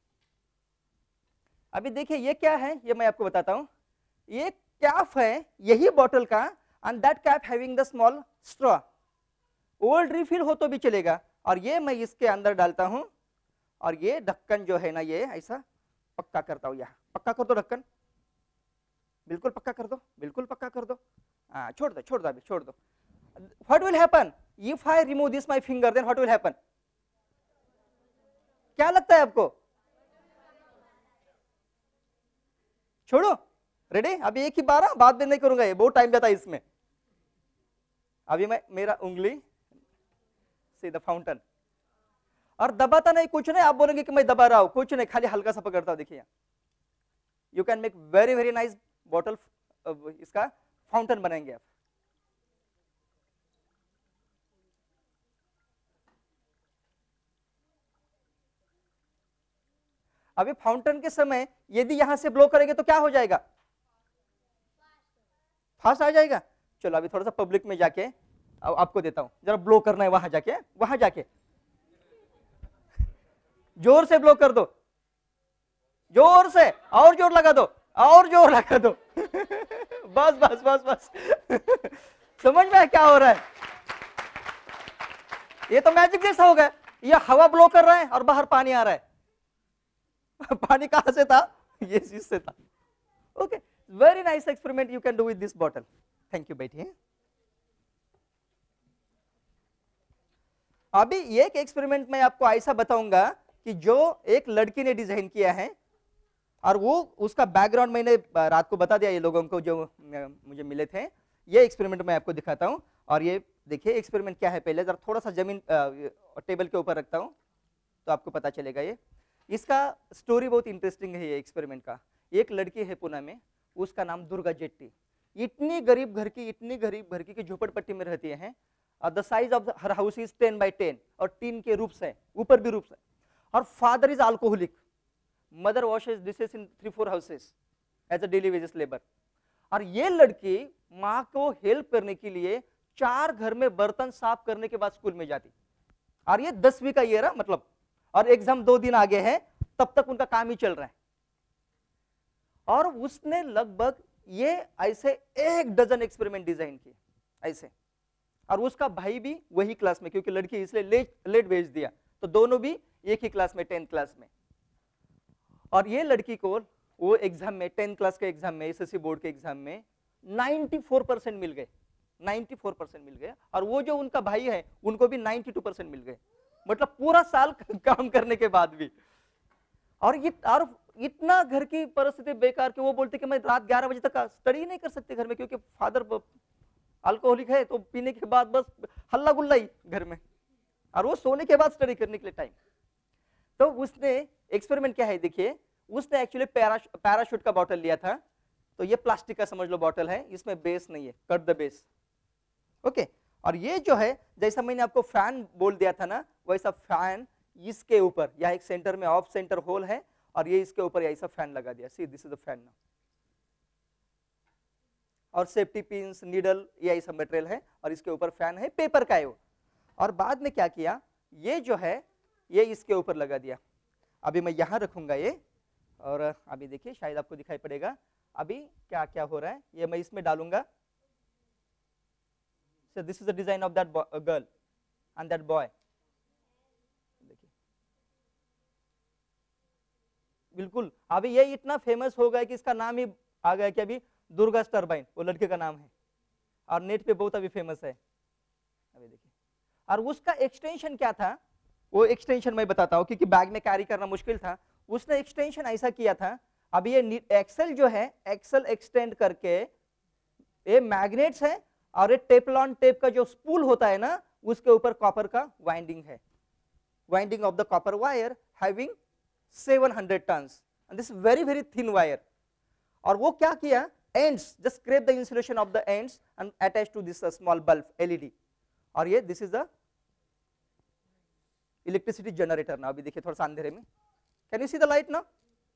अभी देखिए ये क्या है, ये मैं आपको बताता हूं। ये कैप है यही बॉटल का, and that cap having the small straw. Old refill हो तो भी चलेगा। और ये मैं इसके अंदर डालता हूं, और ये ढक्कन जो है ना ये ऐसा पक्का करता हूं। यहाँ पक्का कर दो ढक्कन, बिल्कुल पक्का कर दो, बिल्कुल पक्का कर दो। हाँ छोड़ दो छोड़ दो अभी छोड़ दो। What will happen if I remove this my finger, then what will happen? क्या लगता है आपको? छोड़ो, रेडी? अभी एक ही बार, बाद में नहीं करूंगा, ये बहुत टाइम जाता है इसमें। अभी मैं मेरा उंगली सी द फाउंटेन, और दबाता नहीं कुछ नहीं। आप बोलेंगे कि मैं दबा रहा हूं, कुछ नहीं, खाली हल्का सा पकड़ता हूं। देखिए you can make very very nice bottle, इसका फाउंटेन बनाएंगे आप। अभी फाउंटेन के समय यदि यहां से ब्लो करेंगे तो क्या हो जाएगा? फास्ट आ जाएगा। चलो अभी थोड़ा सा पब्लिक में जाके अब आपको देता हूं, जरा ब्लो करना है वहां जाके, वहां जाके जोर से ब्लो कर दो, जोर से, और जोर लगा दो, और जोर लगा दो बस बस बस बस समझ में क्या हो रहा है? ये तो मैजिक जैसा हो गया, ये हवा ब्लो कर रहा है और बाहर पानी आ रहा है पानी कहां से था? ये चीज से था। Okay, very nice experiment you can do with this bottle. Thank you, बैठिए। अभी एक एक्सपेरिमेंट में आपको ऐसा बताऊंगा कि जो एक लड़की ने डिजाइन किया है, और वो उसका बैकग्राउंड मैंने रात को बता दिया ये लोगों को जो मुझे मिले थे। ये एक्सपेरिमेंट मैं आपको दिखाता हूं, और ये देखिए एक्सपेरिमेंट क्या है। पहले जरा थोड़ा सा जमीन टेबल के ऊपर रखता हूं तो आपको पता चलेगा। ये इसका स्टोरी बहुत इंटरेस्टिंग है। ये एक्सपेरिमेंट का, एक लड़की है पुणे में, उसका नाम दुर्गा जेट्टी। इतनी गरीब घर की, इतनी गरीब घर की कि झोपड़पट्टी में रहती है। The size of her house is ten by ten, और टीन के रूप्स है, ऊपर भी रूप्स है। और father is alcoholic, mother washes dishes in three four houses as a daily wages labour. और ये लड़की माँ को हेल्प करने के लिए चार घर में बर्तन साफ करने के बाद स्कूल में जाती। और ये दसवीं का ईयर है मतलब, और एग्जाम दो दिन आगे है, तब तक उनका काम ही चल रहा है। और उसने लगभग ये ऐसे एक डजन एक्सपेरिमेंट डिजाइन किए ऐसे। और उसका भाई भी वही क्लास में, क्योंकि लड़की इसलिए लेट लेट भेज दिया, तो दोनों भी एक ही क्लास में, टेंथ क्लास में। और ये लड़की को वो एग्जाम में, टेंथ क्लास के एग्जाम में, एसएससी बोर्ड के एग्जाम में चौरानवे परसेंट मिल गए, चौरानवे परसेंट मिल गए। और वो जो उनका भाई है उनको भी बानवे परसेंट मिल गए, मतलब पूरा साल काम करने के बाद भी। और ये और इतना घर की परिस्थिति बेकार कि वो बोलते कि मैं रात ग्यारह बजे तक स्टडी नहीं कर सकते घर में, क्योंकि फादर अल्कोहलिक है, तो पीने के बाद बस हल्ला गुल्ला ही घर में, और वो सोने के बाद स्टडी करने के लिए टाइम। तो उसने एक्सपेरिमेंट क्या है देखिए, उसने एक्चुअली पैराशूट का बॉटल लिया था। तो ये प्लास्टिक का समझ लो बॉटल है, इसमें बेस नहीं है, कट द बेस। ओके, और ये जो है, जैसा मैंने आपको फैन बोल दिया था ना, वैसा फैन इसके ऊपर, या एक सेंटर में ऑफ सेंटर होल है, और ये इसके ऊपर ऐसा फैन लगा दिया। See this is the fan now. और सेफ्टी पिंस, नीडल, ये ऐसा मटेरियल है, और इसके ऊपर फैन है, पेपर का है वो। और बाद में क्या किया, ये जो है ये इसके ऊपर लगा दिया। अभी मैं यहां रखूंगा ये, और अभी देखिए शायद आपको दिखाई पड़ेगा अभी क्या क्या हो रहा है। ये मैं इसमें डालूंगा। So this is the design of that uh, girl and that boy. देखिए बिल्कुल अभी ये इतना फेमस हो गया कि इसका नाम ही आ गया कि अभी दुर्गा टर्बाइन वो लड़के का नाम है, और नेट पे बहुत अभी फेमस है। अभी देखिए, और उसका एक्सटेंशन क्या था, वो एक्सटेंशन मैं बताता हूँ, क्योंकि बैग में कैरी करना मुश्किल था। उसने एक्सटेंशन ऐसा किया था, अभी ये एक्सेल जो है, एक्सेल एक्सटेंड करके ये मैग्नेट्स है, और ये टेपलॉन टेप का जो स्पूल होता है ना, उसके ऊपर कॉपर का वाइंडिंग है, winding of the copper wire having seven hundred turns, and this very very thin wire. और वो क्या किया, ends just scrap the insulation of the ends and attach to this small bulb LED. और ये this is the electricity generator. ना अभी देखिए थोड़ा सा अंधेरे में, can you see the light ना?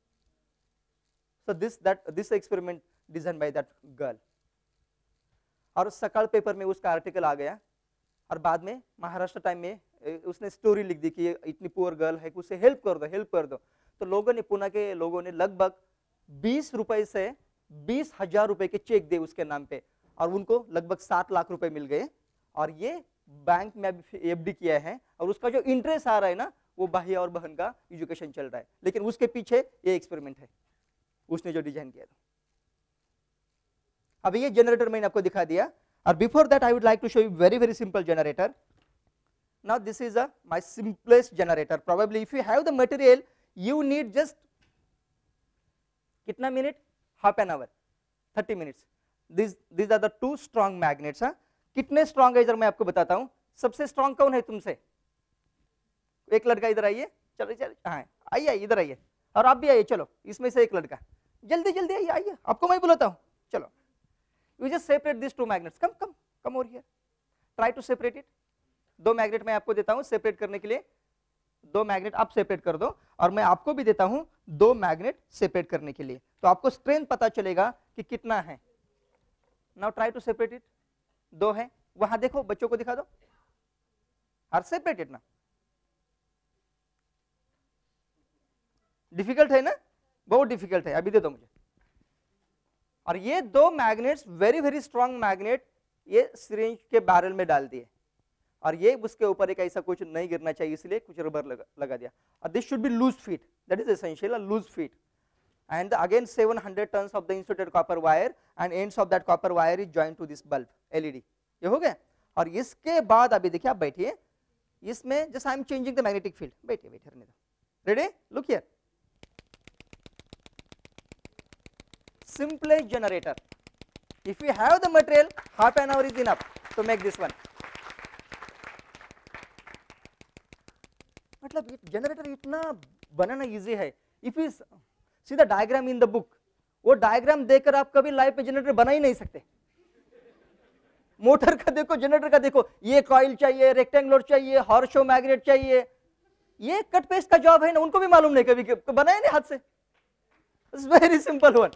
So this that this experiment design by that girl. और सकाल पेपर में उसका आर्टिकल आ गया, और बाद में महाराष्ट्र टाइम में उसने स्टोरी लिख दी कि ये इतनी पुअर गर्ल है कि उसे हेल्प कर दो, हेल्प कर दो। तो लोगों ने, पुणे के लोगों ने लगभग बीस रुपए से बीस हजार रुपए के चेक दे उसके नाम पे, और उनको लगभग सात लाख रुपए मिल गए। और ये बैंक में अभी एफडी किया है, और उसका जो इंटरेस्ट आ रहा है ना, वो भाई और बहन का एजुकेशन चल रहा है। लेकिन उसके पीछे ये एक्सपेरिमेंट है, उसने जो डिजाइन किया था। अभी ये जनरेटर मैंने आपको दिखा दिया, और before that I would like to show you very very simple generator. Now this is a my simplest generator. Probably if you have the material you need just कितना minute, half an hour, thirty minutes. This this are the two strong magnets. कितने strong है इधर मैं आपको बताता हूं। सबसे strong कौन है तुमसे? एक लड़का इधर आइए, चलो चलो, हाँ आइए आइए इधर आइए, और आप भी आइए, चलो इसमें से एक लड़का, जल्दी जल्दी आइए आइए, आपको मैं बुलाता हूं, चलो। You just separate these two magnets. Come, come, come over here. Try to separate it. दो मैग्नेट मैं आपको देता हूं सेपरेट करने के लिए, दो मैग्नेट आप सेपरेट कर दो, और मैं आपको भी देता हूं दो मैग्नेट सेपरेट करने के लिए, तो आपको स्ट्रेंथ पता चलेगा कि कितना है। Now try to separate it. दो है, वहां देखो, बच्चों को दिखा दो, आर सेपरेटेड ना, डिफिकल्ट है ना, बहुत डिफिकल्ट है, अभी दे दो मुझे। और ये दो magnets very very strong magnet ये सिरिंज के बैरल में डाल दिए, और ये उसके ऊपर एक ऐसा कुछ नहीं गिरना चाहिए इसलिए कुछ रबर लगा, लगा दिया। और this should be loose fit, that is essential, a loose fit. and again seven hundred tons of the insulated copper wire and ends of that copper wire is joined to this bulb L E D। ये हो गया। और इसके बाद अभी देखिए, आप बैठिए, इसमें just I am changing the magnetic field, बैठिए बैठिए रहने दो, ready, look here, simplest generator, if you have the material half an hour is enough to make this one। मतलब जनरेटर इतना बनाना इजी है, if you see the diagram in the book, वो diagram देखकर आप कभी लाइफ में generator बना ही नहीं सकते। मोटर का देखो, जनरेटर का देखो, ये कॉइल चाहिए, रेक्टेंगुलर चाहिए, हॉर्सशो मैग्नेट चाहिए, ये कट पेस्ट का जॉब है ना, उनको भी मालूम नहीं कभी तो बनाए नहीं हाथ से, इट्स वेरी सिंपल वन।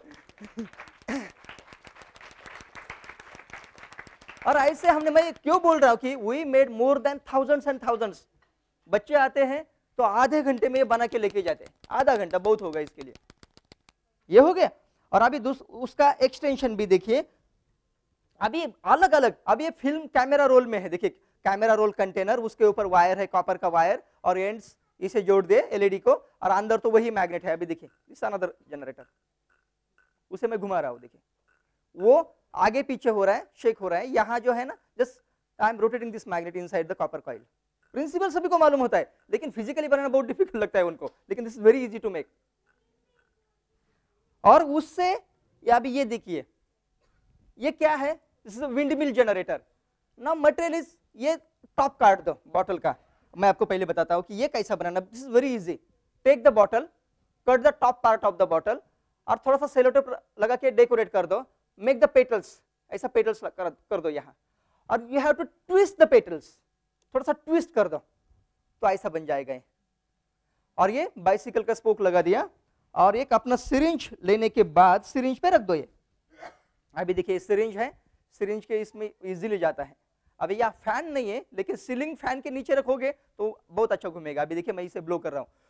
और ऐसे हमने, मैं क्यों बोल रहा हूं कि we made more than thousands and thousands. बच्चे आते हैं तो आधे घंटे में ये बना के लेके जाते हैं, आधा घंटा बहुत होगा इसके लिए, ये हो गया। और अभी उसका एक्सटेंशन भी देखिए, अभी अलग अलग, अभी ये फिल्म कैमरा रोल में है, देखिए कैमरा रोल कंटेनर, उसके ऊपर वायर है, कॉपर का वायर, और एंड्स इसे जोड़ दिए एलईडी को, और अंदर तो वही मैग्नेट है। अभी देखिए दिस अनदर जनरेटर, उसे मैं घुमा रहा हूं, देखिए वो आगे पीछे हो रहा है, शेक हो रहा है, यहां जो है ना, just I am rotating this magnet inside the copper coil. Principle सभी को मालूम होता है, लेकिन फिजिकली बनाना बहुत डिफिकल्ट लगता है उनको, लेकिन this is very easy to make. और उससे अभी ये देखिए, ये क्या है, this is a wind mill generator. Now material is, ये टॉप काट दो बॉटल का, मैं आपको पहले बताता हूं कि ये कैसा बनाना, this is very easy. Take the bottle, cut the top part of the bottle, और थोड़ा सा सेलो टेप लगा के डेकोरेट कर दो, मेक द पेटल्स, ऐसा पेटल्स कर, कर दो यहाँ, और you have to twist the petals, थोड़ा सा ट्विस्ट कर दो तो ऐसा बन जाएगा। और ये बाइसिकल का स्पोक लगा दिया, और एक अपना सिरिंज लेने के बाद सिरिंज पे रख दो। ये अभी देखिए सिरिंज है, सिरिंज के इसमें इजीली जाता है। अभी यह फैन नहीं है, लेकिन सीलिंग फैन के नीचे रखोगे तो बहुत अच्छा घूमेगा। अभी देखिए मैं इसे ब्लो कर रहा हूं,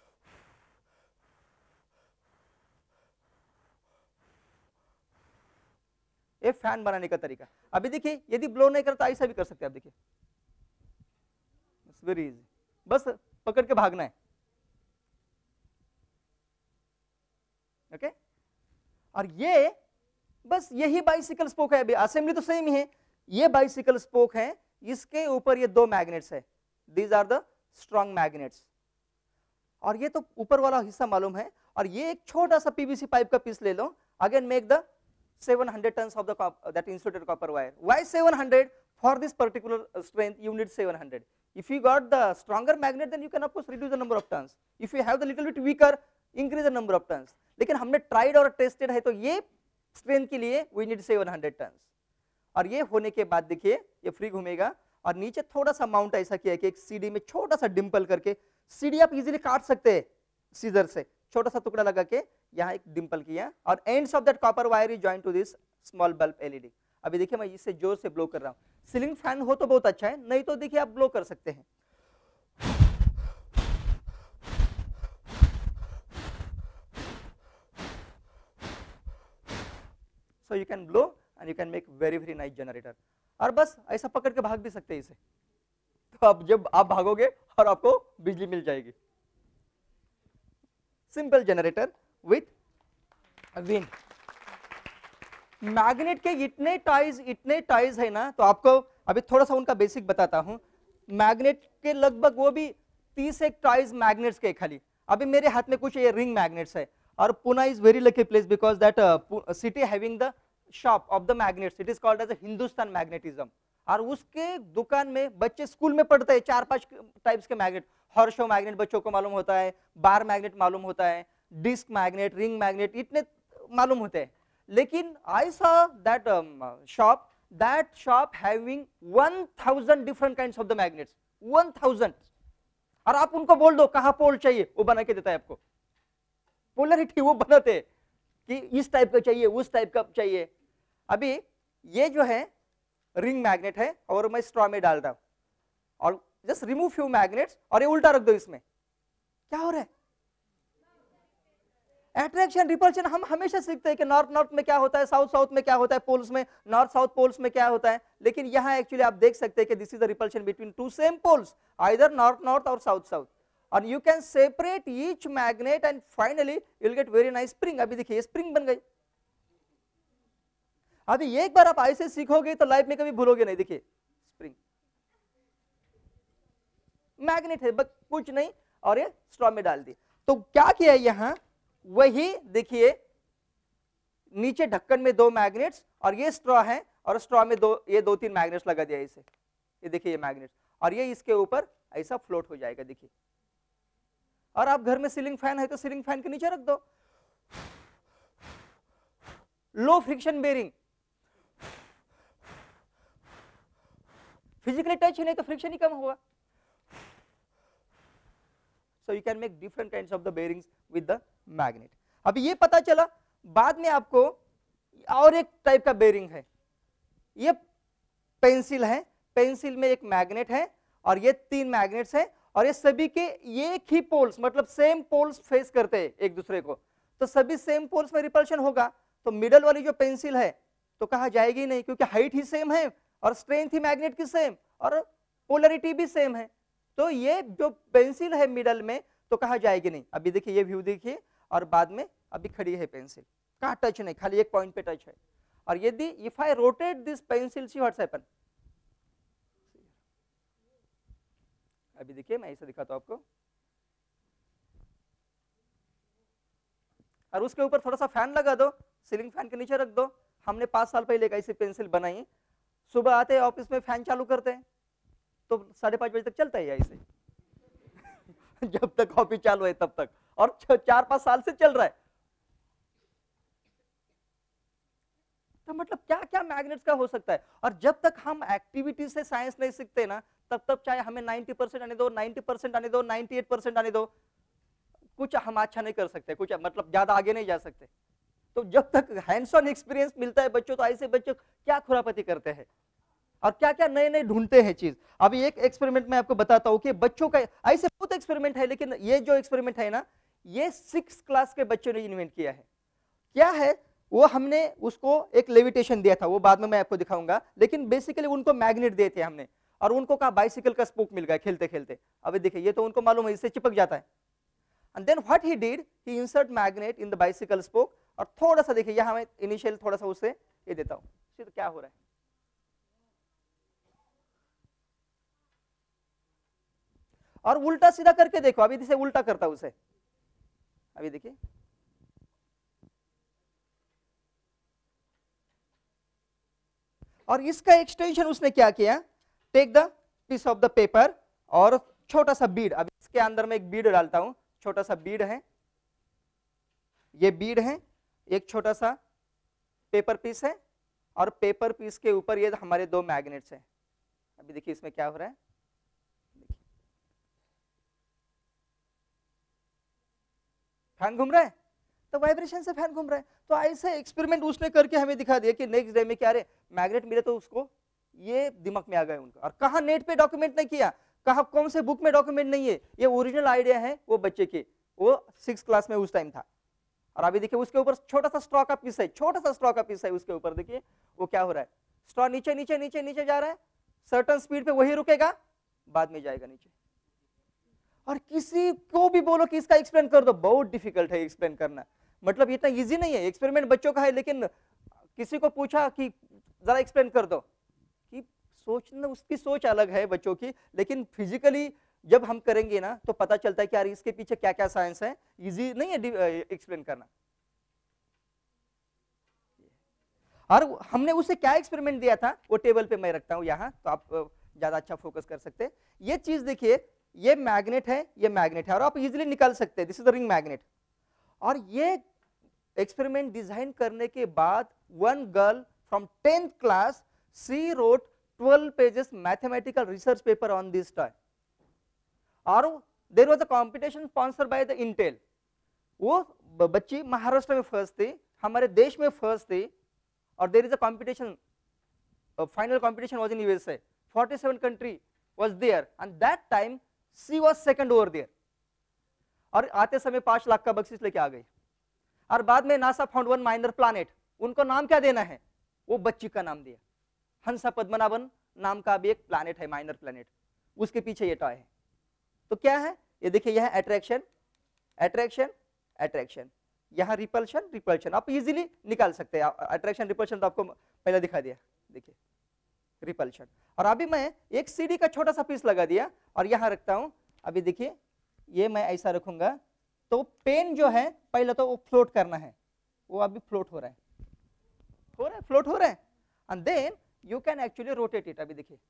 ये फैन बनाने का तरीका। अभी देखिए यदि ब्लो नहीं करता ऐसा भी कर सकते हैं आप, देखिए इट्स वेरी इजी, बस पकड़ के भागना है, ओके okay? और ये बस यही बाइसिकल स्पोक है, अभी असेंबली तो सेम ही है, ये बाइसिकल स्पोक है, इसके ऊपर ये दो मैग्नेट्स है, these are the strong magnets. और ये तो ऊपर वाला हिस्सा मालूम है, और ये एक छोटा सा पीवीसी पाइप का पीस ले लो, again make the seven hundred tons of the copper, that insulated copper wire. Why seven hundred? For this particular strength you need seven hundred. If you got the stronger magnet, then you can of course reduce the number of tons. If you have the little bit weaker, increase the number of tons. लेकिन हमने tried और tested है, तो ये strength के लिए we need seven hundred tons. और ये होने के बाद देखिए ये फ्री घूमेगा, और नीचे थोड़ा सा माउंट ऐसा किया है कि एक सीडी में छोटा सा डिम्पल करके, सीडी आप इजीली काट सकते हैं सीजर से, छोटा सा टुकड़ा लगा के यहाँ एक डिम्पल किया, और ends of that copper wire is joint to this small bulb LED. अभी देखिए मैं इसे जोर से ब्लो कर रहा हूँ, सीलिंग फैन हो तो बहुत अच्छा है, नहीं तो देखिए आप ब्लो कर सकते हैं। So you can blow and you can make very very nice generator. और बस ऐसा पकड़ के भाग भी सकते हैं इसे, तो अब जब आप भागोगे और आपको बिजली मिल जाएगी। Simple generator with wind. Magnet के इतने टाइज इतने टाइज है ना, तो आपको अभी थोड़ा सा उनका बेसिक बताता हूं। मैग्नेट के लगभग वो भी तीस एक टाइज मैग्नेट्स के खाली। अभी मेरे हाथ में कुछ ये रिंग मैग्नेट्स है, और Pune is very lucky place because that city having the shop of the magnets, it is called as a Hindustan magnetism. और उसके दुकान में बच्चे स्कूल में पढ़ते हैं चार पांच टाइप्स के मैग्नेट, हॉर्सशो मैग्नेट बच्चों को मालूम होता है, बार मैग्नेट मालूम होता है, डिस्क मैग्नेट, रिंग मैग्नेट, इतने मालूम होते हैं। लेकिन I saw that shop, that shop having one thousand different kinds of the magnets, one thousand। और आप उनको बोल दो कहां पोल चाहिए, वो बना के देता है आपको। पोलरिटी वो बनाते हैं कि इस टाइप का चाहिए, उस टाइप का चाहिए। अभी ये जो है रिंग मैग्नेट है और मैं स्ट्रॉ में डाल रहा हूं और जस्ट रिमूव फ्यू मैग्नेट्स और ये उल्टा रख दो, इसमें क्या हो रहा है? अट्रैक्शन रिपल्शन हम हमेशा सीखते हैं कि नॉर्थ नॉर्थ में क्या होता है, साउथ साउथ में क्या होता है, पोल्स में, नॉर्थ साउथ पोल्स में क्या होता है, लेकिन यहाँ एक्चुअली आप देख सकते हैं कि this is the repulsion between two same poles, either north north और साउथ साउथ, और you can separate each magnet and finally you will get very nice spring. अभी देखिए स्प्रिंग बन गई। अभी एक बार आप ऐसे सीखोगे तो लाइफ में कभी भूलोगे नहीं। देखिए स्प्रिंग मैग्नेट है, बस कुछ नहीं, और ये स्ट्रॉ में डाल दी। तो क्या किया यहां, वही देखिए नीचे ढक्कन में दो मैग्नेट्स और ये स्ट्रॉ है, और स्ट्रॉ में दो ये दो तीन मैग्नेट्स लगा दिया इसे, ये देखिए ये मैग्नेट्स, और ये इसके ऊपर ऐसा फ्लोट हो जाएगा। देखिए, और आप घर में सीलिंग फैन है तो सीलिंग फैन के नीचे रख दो, low friction bearing, physically touch नहीं तो फ्रिक्शन ही कम होगा। So you can make different kinds of the bearings with the magnet. अभी ये पता चला, बाद में आपको और एक टाइप का बेरिंग है, ये पेंसिल है, पेंसिल में एक मैग्नेट है और ये तीन मैग्नेट्स हैं, और ये सभी के एक ही पोल्स, मतलब सेम पोल्स फेस करते हैं एक दूसरे को, तो सभी सेम पोल्स में रिपल्शन होगा। तो मिडल वाली जो पेंसिल है तो कहा जाएगी नहीं, क्योंकि हाइट ही सेम है और स्ट्रेंथ ही मैग्नेट की सेम और पोलरिटी भी सेम है, तो ये जो पेंसिल है मिडल में तो कहा जाएगी नहीं। अभी देखिए ये व्यू देखिए, और बाद में अभी खड़ी है पेंसिल, कहा टच नहीं, खाली एक पॉइंट पे टच है। और यदि if I rotate this pencil, see what's happen, अभी देखिए मैं ऐसे दिखाता हूं आपको, और उसके ऊपर थोड़ा सा फैन लगा दो, सीलिंग फैन के नीचे रख दो। हमने पांच साल पहले एक ऐसी पेंसिल बनाई, सुबह आते हैं ऑफिस में फैन चालू करते हैं तो साढ़े पांच बजे तक चलता है ऐसे जब तक कॉपी चालू है तब तक, और चार पांच साल से चल रहा है। तो मतलब क्या क्या मैग्नेट्स का हो सकता है। और जब तक हम एक्टिविटी से साइंस नहीं सीखते ना, तब तक चाहे हमें नब्बे परसेंट आने दो, नब्बे परसेंट आने दो, अट्ठानवे परसेंट आने दो, कुछ हम अच्छा नहीं कर सकते, कुछ मतलब ज्यादा आगे नहीं जा सकते। तो जब तक हैंड्स ऑन एक्सपीरियंस मिलता है बच्चों, तो ऐसे बच्चों क्या खुरापती करते हैं और क्या क्या नए नए ढूंढते हैं चीज। अभी एक एक्सपेरिमेंट मैं आपको बताता हूं कि बच्चों का, ऐसे बहुत एक्सपेरिमेंट है, लेकिन ये जो एक्सपेरिमेंट है ना, ये सिक्स क्लास के बच्चों ने इन्वेंट किया है। क्या है वो, हमने उसको एक लेविटेशन दिया था, वो बाद में मैं आपको दिखाऊंगा, लेकिन बेसिकली उनको मैग्नेट दिए थे हमने, और उनको कहा बाइसिकल का स्पोक मिल गया खेलते खेलते। अभी देखिए ये तो उनको मालूम है, इससे चिपक जाता है। And then what he did, he insert magnet in the bicycle spoke, और थोड़ा सा देखिए यहां मैं इनिशियल थोड़ा सा उससे ये देता हूं, तो क्या हो रहा है, और उल्टा सीधा करके देखो। अभी इसे उल्टा करता हूं उसे, अभी देखिए और इसका एक्सटेंशन उसने क्या किया, take the piece of the paper और छोटा सा बीड, अभी इसके अंदर में एक बीड डालता हूं, छोटा सा बीड है, ये बीड है, एक छोटा सा पेपर पीस है, और पेपर पीस के ऊपर ये हमारे दो मैग्नेट्स हैं। अभी देखिए इसमें क्या हो रहा है, फैन घूम रहा है, तो वाइब्रेशन से फैन घूम रहा है। तो ऐसे एक्सपेरिमेंट उसने करके हमें दिखा दिया कि नेक्स्ट डे में क्या रे मैग्नेट मिले, तो उसको ये दिमाग में आ गया उनका। और कहा नेट पे डॉक्यूमेंट नहीं किया, कहा कौन से बुक में डॉक्यूमेंट नहीं है, ये ओरिजिनल आइडिया है वो बच्चे के, वो सिक्स क्लास में उस टाइम था। और अभी देखिए उसके ऊपर छोटा सा स्ट्रॉ का पीस है, छोटा सा स्ट्रॉ का पीस है उसके ऊपर, देखिए वो क्या हो रहा है, स्ट्रॉ नीचे नीचे नीचे नीचे जा रहा है, सर्टन स्पीड पे वही रुकेगा, बाद में जाएगा नीचे। और किसी को भी बोलो कि इसका एक्सप्लेन कर दो, बहुत डिफिकल्ट है एक्सप्लेन करना, मतलब इतना इजी नहीं है। एक्सपेरिमेंट बच्चों का है, लेकिन किसी को पूछा कि जरा एक्सप्लेन कर दो, कि सोचना उसकी सोच अलग है बच्चों की, लेकिन फिजिकली जब हम करेंगे ना तो पता चलता है कि यार इसके पीछे क्या क्या साइंस है, इजी नहीं है एक्सप्लेन करना। और हमने उसे क्या एक्सपेरिमेंट दिया था, वो टेबल पे मैं रखता हूं यहाँ, तो आप ज्यादा अच्छा फोकस कर सकते हैं। ये चीज देखिए, ये मैग्नेट है, ये मैग्नेट है, और आप इजीली निकाल सकते हैं, this is the ring magnet. और ये एक्सपेरिमेंट डिजाइन करने के बाद one girl from tenth class, she wrote twelve pages mathematical research paper on this toy, और there was a competition sponsored by the Intel. वो बच्ची महाराष्ट्र में फर्स्ट थी, हमारे देश में फर्स्ट थी, और there is a competition uh, final competition was in U S A. forty-seven country was there and that time she was second over there. और आते समय पांच लाख का बख्शीश लेके आ गई. और बाद में NASA found one minor planet. उनको नाम क्या देना है? वो बच्ची का नाम दिया. हंसा पद्मनाभन नाम का भी एक प्लैनेट है, माइनर प्लैनेट. उसके पीछे ये टॉय है. तो क्या है ये देखिए, यह है अट्रैक्शन, अट्रैक्शन, अट्रैक्शन. यहाँ रिपल्शन, रिपल्शन आप इजीली निकाल सकते हैं. अट्रैक्शन रिपल्शन तो आपको पहले दिखा दिया. देखिए रिपल्शन. और अभी मैं एक सीडी का छोटा सा पीस लगा दिया और यहाँ रखता हूं. अभी देखिए ये मैं ऐसा रखूंगा तो पेन जो है पहले तो वो फ्लोट करना है. वो अभी फ्लोट हो रहा है, हो रहा है, फ्लोट हो रहा है. And then you can actually rotate it. अभी देखिए.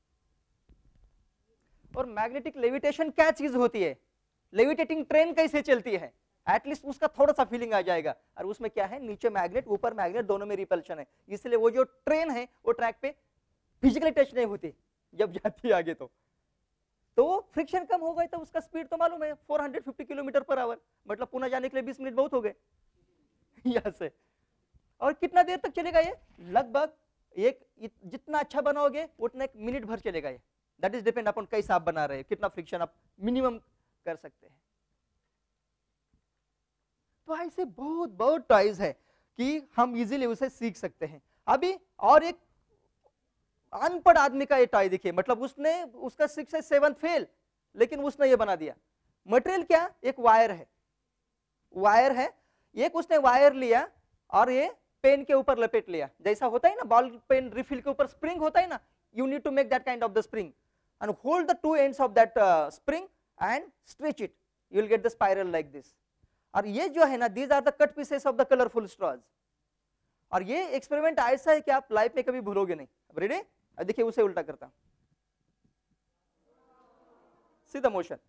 और मैग्नेटिक लेविटेशन क्या चीज होती है, लेविटेटिंग ट्रेन कैसे चलती है, एटलीस्ट उसका थोड़ा सा फीलिंग आ जाएगा. और उसमें क्या है, नीचे मैग्नेट ऊपर मैग्नेट, दोनों में रिपल्शन है. इसलिए वो जो ट्रेन है वो ट्रैक पे फिजिकली टच नहीं होती जब जाती है आगे. तो तो फ्रिक्शन कम हो गए तो उसका स्पीड तो मालूम है चार सौ पचास किलोमीटर पर आवर. मतलब पुणे जाने के लिए बीस मिनट बहुत हो गए यहाँ से. और कितना देर तक चलेगा ये? लगभग एक जितना अच्छा बनाओगे उतना एक मिनट भर चलेगा ये. दैट इज डिपेंड अपॉन कैसा आप बना रहे हैं, कितना फ्रिक्शन आप मिनिमम कर सकते हैं. तो ऐसे बहुत बहुत टॉयज है कि हम इजीली उसे सीख सकते हैं. अभी और एक अनपढ़ आदमी का ये टॉय देखिए. मतलब उसने उसका सिक्स से सेवन फेल, लेकिन उसने ये बना दिया. मटेरियल क्या, एक वायर है, वायर है. एक उसने वायर लिया और ये पेन के ऊपर लपेट लिया. जैसा होता है ना बॉल पेन रिफिल के ऊपर स्प्रिंग होता है ना, you need to make that kind of the spring and hold the two ends of that uh, spring and stretch it. You will get the spiral like this. और ये जो है ना, these are the cut pieces of the colorful straws. और ये experiment ऐसा है कि आप लाइफ में कभी भूलोगे नहीं. रेडी? अब देखिए उसे उल्टा करता हूं. See the motion.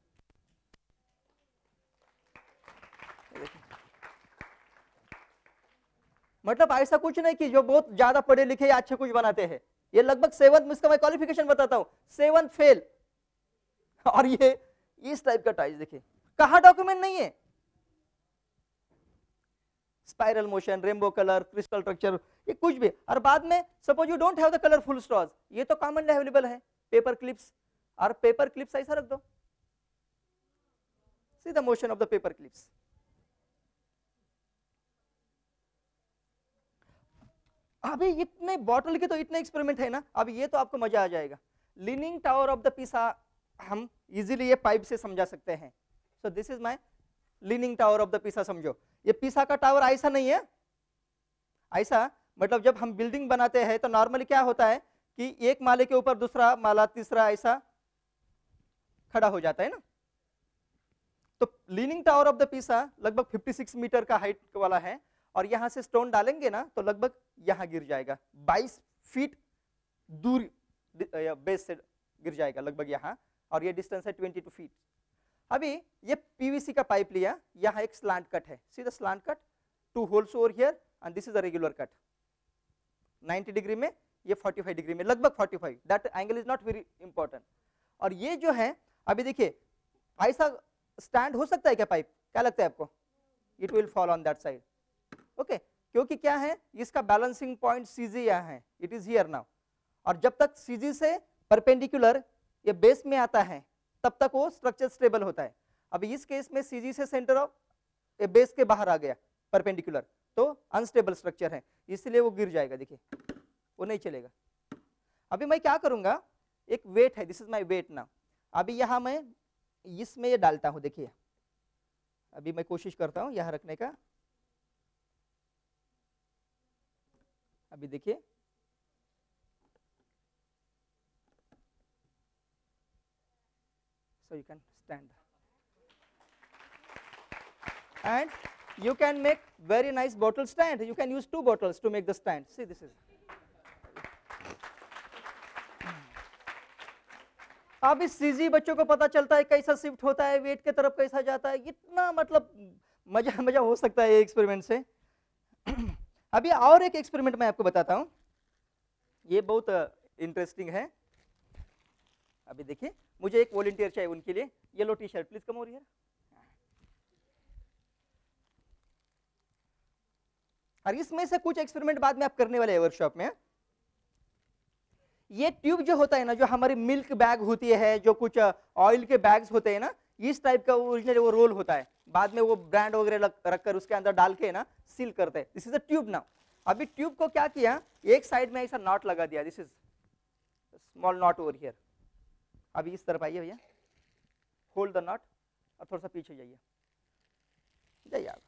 मतलब ऐसा कुछ नहीं कि जो बहुत ज्यादा पढ़े लिखे या अच्छे कुछ बनाते हैं. ये लगभग सेवंथ, इसका मैं क्वालिफिकेशन बताता हूं, सेवंथ फेल. और ये इस टाइप का टॉयज देखिए, कहां डॉक्यूमेंट नहीं है. Spiral motion, rainbow colour, crystal structure, ये कुछ भी. और बाद में suppose you don't have the colourful straws, ये तो कॉमनली अवेलेबल है. पेपर क्लिप्स, और पेपर क्लिप्स ऐसा रख दो. See the motion of the paper clips. अभी इतने बॉटल के तो इतने एक्सपेरिमेंट है ना. अभी ये तो आपको मजा आ जाएगा. लीनिंग टावर ऑफ द पिसा हम इजीली ये पाइप से समझा सकते हैं. So this is my leaning tower of the Pisa. समझो ये पिसा का टावर ऐसा नहीं है. ऐसा मतलब जब हम बिल्डिंग बनाते हैं तो नॉर्मली क्या होता है कि एक माले के ऊपर दूसरा माला, तीसरा, ऐसा खड़ा हो जाता है ना. तो लीनिंग टावर ऑफ द पिसा लगभग छप्पन मीटर का हाइट वाला है. और यहां से स्टोन डालेंगे ना तो लगभग यहां गिर जाएगा, बाईस फीट दूर बेस से गिर जाएगा लगभग यहां. और ये डिस्टेंस है बाईस फीट. अभी ये पीवीसी का पाइप लिया, यहां एक स्लांट कट है. See the slant cut, two holes over here and this is a regular cut. नब्बे डिग्री में, ये पैंतालीस डिग्री में, लगभग पैंतालीस. That angle is not very important. और ये जो है अभी देखिए, ऐसा स्टैंड हो सकता है क्या पाइप? क्या लगता है आपको? It will fall on that side. Okay okay, क्योंकि क्या है, इसका बैलेंसिंग पॉइंट सीजी यहाँ है, इट इज हियर नाउ. और जब तक सीजी से परपेंडिकुलर ये बेस में आता है तब तक वो स्ट्रक्चर स्टेबल होता है. अभी इस केस में सीजी से सेंटर ऑफ ये बेस के बाहर आ गया परपेंडिकुलर, तो अनस्टेबल स्ट्रक्चर है, इसलिए वो गिर जाएगा. देखिए वो नहीं चलेगा. अभी मैं क्या करूंगा, एक वेट है, this is my weight now. अभी यहाँ मैं इसमें ये डालता हूँ. देखिए अभी मैं कोशिश करता हूँ यहाँ रखने का. अभी देखिए so you can stand and you can make very nice bottle stand. You can use two bottles to make the stand. See this is. अब इस सीजी बच्चों को पता चलता है कैसा शिफ्ट होता है, वेट के तरफ कैसा जाता है. इतना मतलब मजा मजा हो सकता है ये एक्सपेरिमेंट से. अभी और एक एक्सपेरिमेंट मैं आपको बताता हूं, ये बहुत इंटरेस्टिंग है. अभी देखिए, मुझे एक वॉलंटियर चाहिए उनके लिए. Yellow T shirt please come over here. और इसमें से कुछ एक्सपेरिमेंट बाद में आप करने वाले हैं वर्कशॉप में. ये ट्यूब जो होता है ना, जो हमारी मिल्क बैग होती है, जो कुछ ऑयल के बैग्स होते हैं ना, इस टाइप का ओरिजिनल वो रोल होता है, बाद में वो ब्रांड वगैरह रखकर उसके अंदर डाल के ना सील करते हैं। This is a tube now. अभी ट्यूब को क्या किया, एक साइड में ऐसा नॉट लगा दिया, this is small knot over here. अभी इस तरफ आइए भैया, होल्ड द नॉट और थोड़ा सा पीछे जाइए, जाइए आप,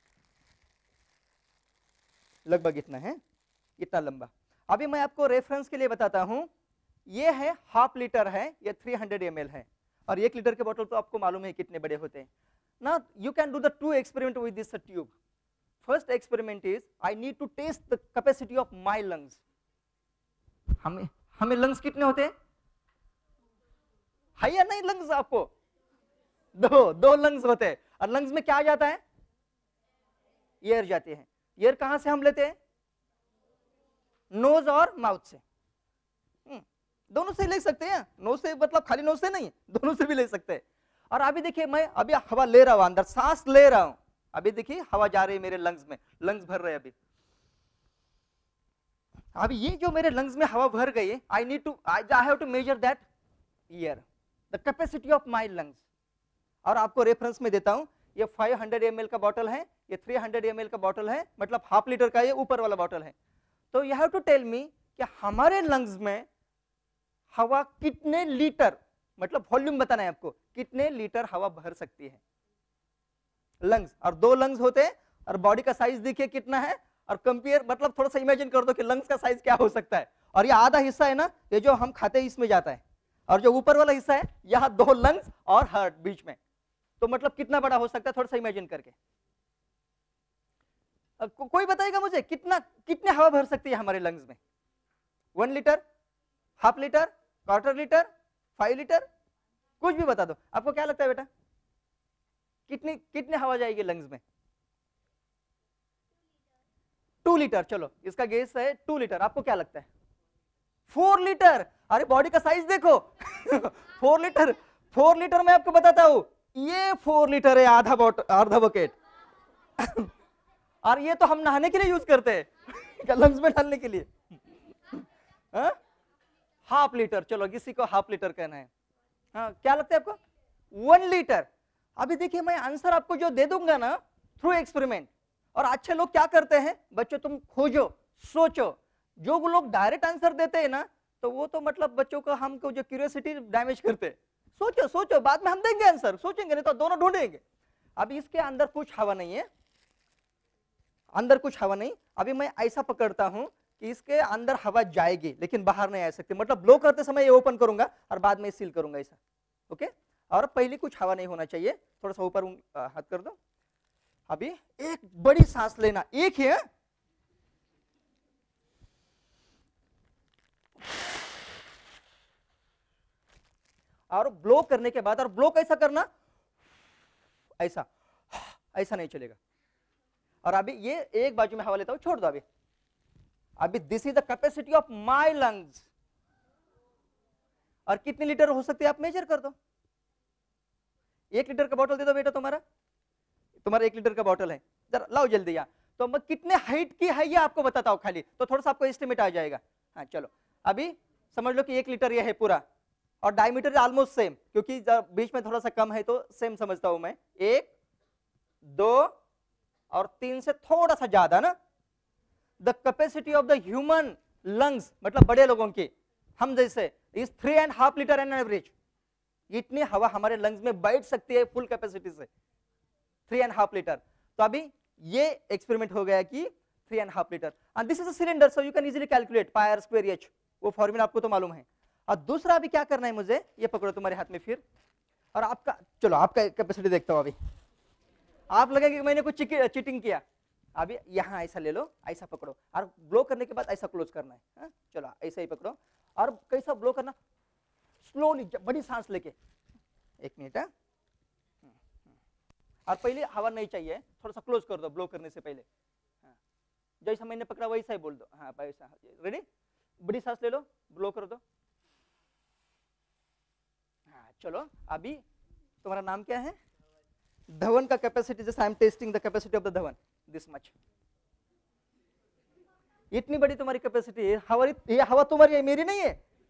लगभग इतना है, इतना लंबा। अभी मैं आपको रेफरेंस के लिए बताता हूं, ये है हाफ लीटर है, ये थ्री हंड्रेड एम एल है, और एक लीटर के बोतल तो आपको मालूम है कितने बड़े होते हैं ना। You can do the two experiment with this tube. First experiment is I need to test the capacity of my lungs. हमें हमें लंग्स कितने होते हैं, है या नहीं लंग्स? आपको दो दो लंग्स होते हैं, और लंग्स में क्या जाता है, एयर जाते हैं। एयर कहां से हम लेते हैं, नोज और माउथ से। दोनों से ले सकते हैं, नोज से मतलब खाली नोज से नहीं, दोनों से भी ले सकते हैं। और अभी देखिए मैं अभी हवा ले रहा हूं, अंदर सांस ले रहा हूं, अभी देखिए हवा जा रही है मेरे लंग्स में, लंग्स भर रहे हैं अभी। अभी ये जो मेरे लंग्स में हवा भर गई है, I need to I have to measure that air, the capacity of my lungs. और आपको रेफरेंस में देता हूं, ये फाइव हंड्रेड एम एल का बॉटल है, ये थ्री हंड्रेड एम एल का बॉटल है, मतलब हाफ लीटर का ये ऊपर वाला बॉटल है। तो you have to tell me कि हमारे लंग्स में हवा कितने लीटर, मतलब वॉल्यूम बताना है आपको, कितने लीटर हवा भर सकती है लंग्स। और दो लंग्स होते हैं, और बॉडी का साइज देखिए कितना है, और कंपेयर मतलब थोड़ा सा इमेजिन कर दो कि लंग्स का साइज क्या हो सकता है। और ये आधा हिस्सा है ना, ये जो हम खाते हैं इसमें जाता है, और जो ऊपर वाला हिस्सा है, यहां दो लंग्स और हार्ट बीच में, तो मतलब कितना बड़ा हो सकता है, थोड़ा सा इमेजिन करके। को, कोई बताएगा मुझे कितना कितने हवा भर सकती है हमारे लंग्स में? One litre, half litre, quarter litre, five litre, कुछ भी बता दो। आपको क्या लगता है बेटा, कितनी कितने हवा जाएगी लंग्स में? Two litre. चलो इसका गेस है टू लीटर, आपको क्या लगता है? Four litre. अरे बॉडी का साइज देखो फोर लीटर, फोर लीटर मैं आपको बताता हूं, ये फोर लीटर है, आधा बॉट आधा बकेट और ये तो हम नहाने के लिए यूज करते हैं लंग्स में डालने के लिए। हा? हाफ लीटर, चलो किसी को हाफ लीटर कहना है। हाँ, क्या लगता है आपको? One litre. अभी देखिए मैं आंसर आपको जो दे दूंगा ना थ्रू एक्सपेरिमेंट, और अच्छे लोग क्या करते हैं, बच्चों तुम खोजो, सोचो। जो लोग डायरेक्ट आंसर देते हैं ना, तो वो तो मतलब बच्चों को हमको जो क्यूरियोसिटी डैमेज करते हैं। सोचो सोचो, बाद में हम देंगे आंसर, सोचेंगे नहीं तो दोनों ढूंढेंगे। अभी इसके अंदर कुछ हवा नहीं है, अंदर कुछ हवा नहीं। अभी मैं ऐसा पकड़ता हूं कि इसके अंदर हवा जाएगी लेकिन बाहर नहीं आ सकती, मतलब ब्लो करते समय ये ओपन करूंगा और बाद में सील करूंगा ऐसा, ओके। और पहले कुछ हवा नहीं होना चाहिए, थोड़ा सा ऊपर हाथ कर दो। अभी एक बड़ी सांस लेना, एक ही है, और ब्लो करने के बाद, और ब्लो कैसा करना, ऐसा ऐसा नहीं चलेगा। और अभी ये एक बाजू में हवा लेता हूं, छोड़ दो अभी। अभी this is the capacity of my lungs. और कितने लीटर हो सकते हैं आप मेजर कर दो। एक लीटर का बॉटल दे दो बेटा, तुम्हारा तुम्हारा एक लीटर का बॉटल है, जरा लाओ जल्दी यहाँ। तो मैं कितने हाइट की है ये आपको बताता हूं खाली, तो थोड़ा सा आपको एस्टिमेट आ जाएगा। हाँ चलो, अभी समझ लो कि एक लीटर ये है पूरा, और डायमीटर ऑलमोस्ट सेम, क्योंकि बीच में थोड़ा सा कम है तो सेम समझता हूं मैं। एक, दो और तीन से थोड़ा सा ज्यादा ना। The capacity of the human lungs, मतलब बड़े लोगों की, हम जैसे, is three and half litre an average. इतनी हवा हमारे लंग्स में बैठ सकती है फुल कैपेसिटी से, थ्री एंड हाफ लीटर। तो अभी ये एक्सपेरिमेंट हो गया कि three and half litre, and this is a cylinder, so you can easily calculate pi r square h, वो फॉर्मूला आपको तो मालूम है। और दूसरा अभी क्या करना है मुझे, ये पकड़ो तुम्हारे हाथ में फिर, और आपका, चलो आपका कैपेसिटी देखता हूं। अभी आप लगेगा कि मैंने कुछ चीटिंग किया। अभी यहाँ ऐसा ले लो, ऐसा पकड़ो, और ब्लो करने के बाद ऐसा क्लोज करना है, हा? चलो ऐसा ही पकड़ो, और कैसा ब्लो करना, स्लोली, बड़ी सांस लेके। एक मिनट है, और पहले हवा नहीं चाहिए, थोड़ा सा क्लोज कर दो ब्लो करने से पहले। हाँ, जैसा मैंने पकड़ा वैसा ही बोल दो। हाँ वैसा, रेडी, बड़ी सांस ले लो, ब्लो कर दो। हाँ चलो, अभी तुम्हारा नाम क्या है? धवन का कैपेसिटी, जैसे I am testing the capacity of the धवन, दिस मच। इतनी बड़ी तुम्हारी कैपेसिटी है, हवा, ये हवा तुम्हारी है, मेरी नहीं है,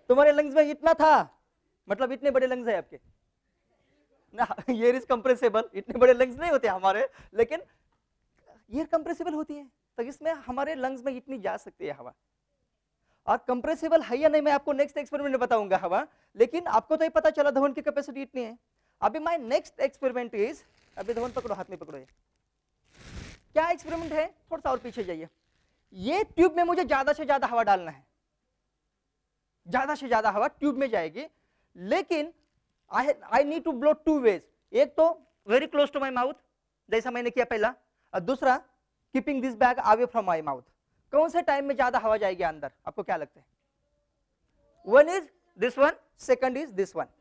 तुम्हारे लंग्स में इतना था, मतलब इतने बड़े लंग्स है आपके ना, एयर इज कंप्रेसिबल, इतने बड़े लंग्स नहीं होते हमारे, लेकिन एयर कंप्रेसिबल होती है, तो इसमें हमारे लंग्स में इतनी जा सकती है हवा। और कंप्रेसिबल है या नहीं मैं आपको नेक्स्ट एक्सपेरिमेंट में बताऊंगा हवा, लेकिन आपको तो ये पता चला धवन की कैपेसिटी इतनी है। अभी माय नेक्स्ट एक्सपेरिमेंट इज, अभी धवन पकड़ो, हाथ में पकड़ो, ये क्या एक्सपेरिमेंट है, थोड़ा सा और पीछे जाइए। ये ट्यूब में मुझे ज्यादा से ज्यादा हवा डालना है, ज्यादा से ज्यादा हवा ट्यूब में जाएगी, लेकिन I I need to blow two ways. एक तो very close to my mouth जैसा मैंने किया पहला, और दूसरा keeping this bag away from my mouth. कौन से टाइम में ज्यादा हवा जाएगी अंदर, आपको क्या लगता है? One is this one, second is this one.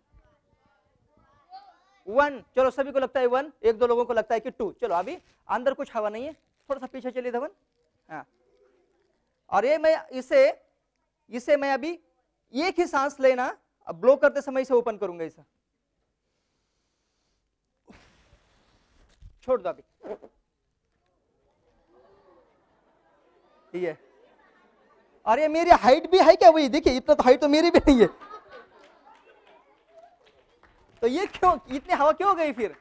One, चलो सभी को लगता है वन, एक दो लोगों को लगता है कि टू। चलो अभी अंदर कुछ हवा नहीं है, थोड़ा सा पीछे चलिए धवन। हाँ, और ये मैं इसे इसे मैं अभी एक ही सांस लेना, अब ब्लो करते समय इसे ओपन करूंगा, ऐसा छोड़ दो अभी, ये और ये मेरी हाइट भी है क्या? वही देखिए, इतना तो हाइट तो मेरी भी नहीं है, तो ये क्यों, इतनी हवा क्यों गई? फिर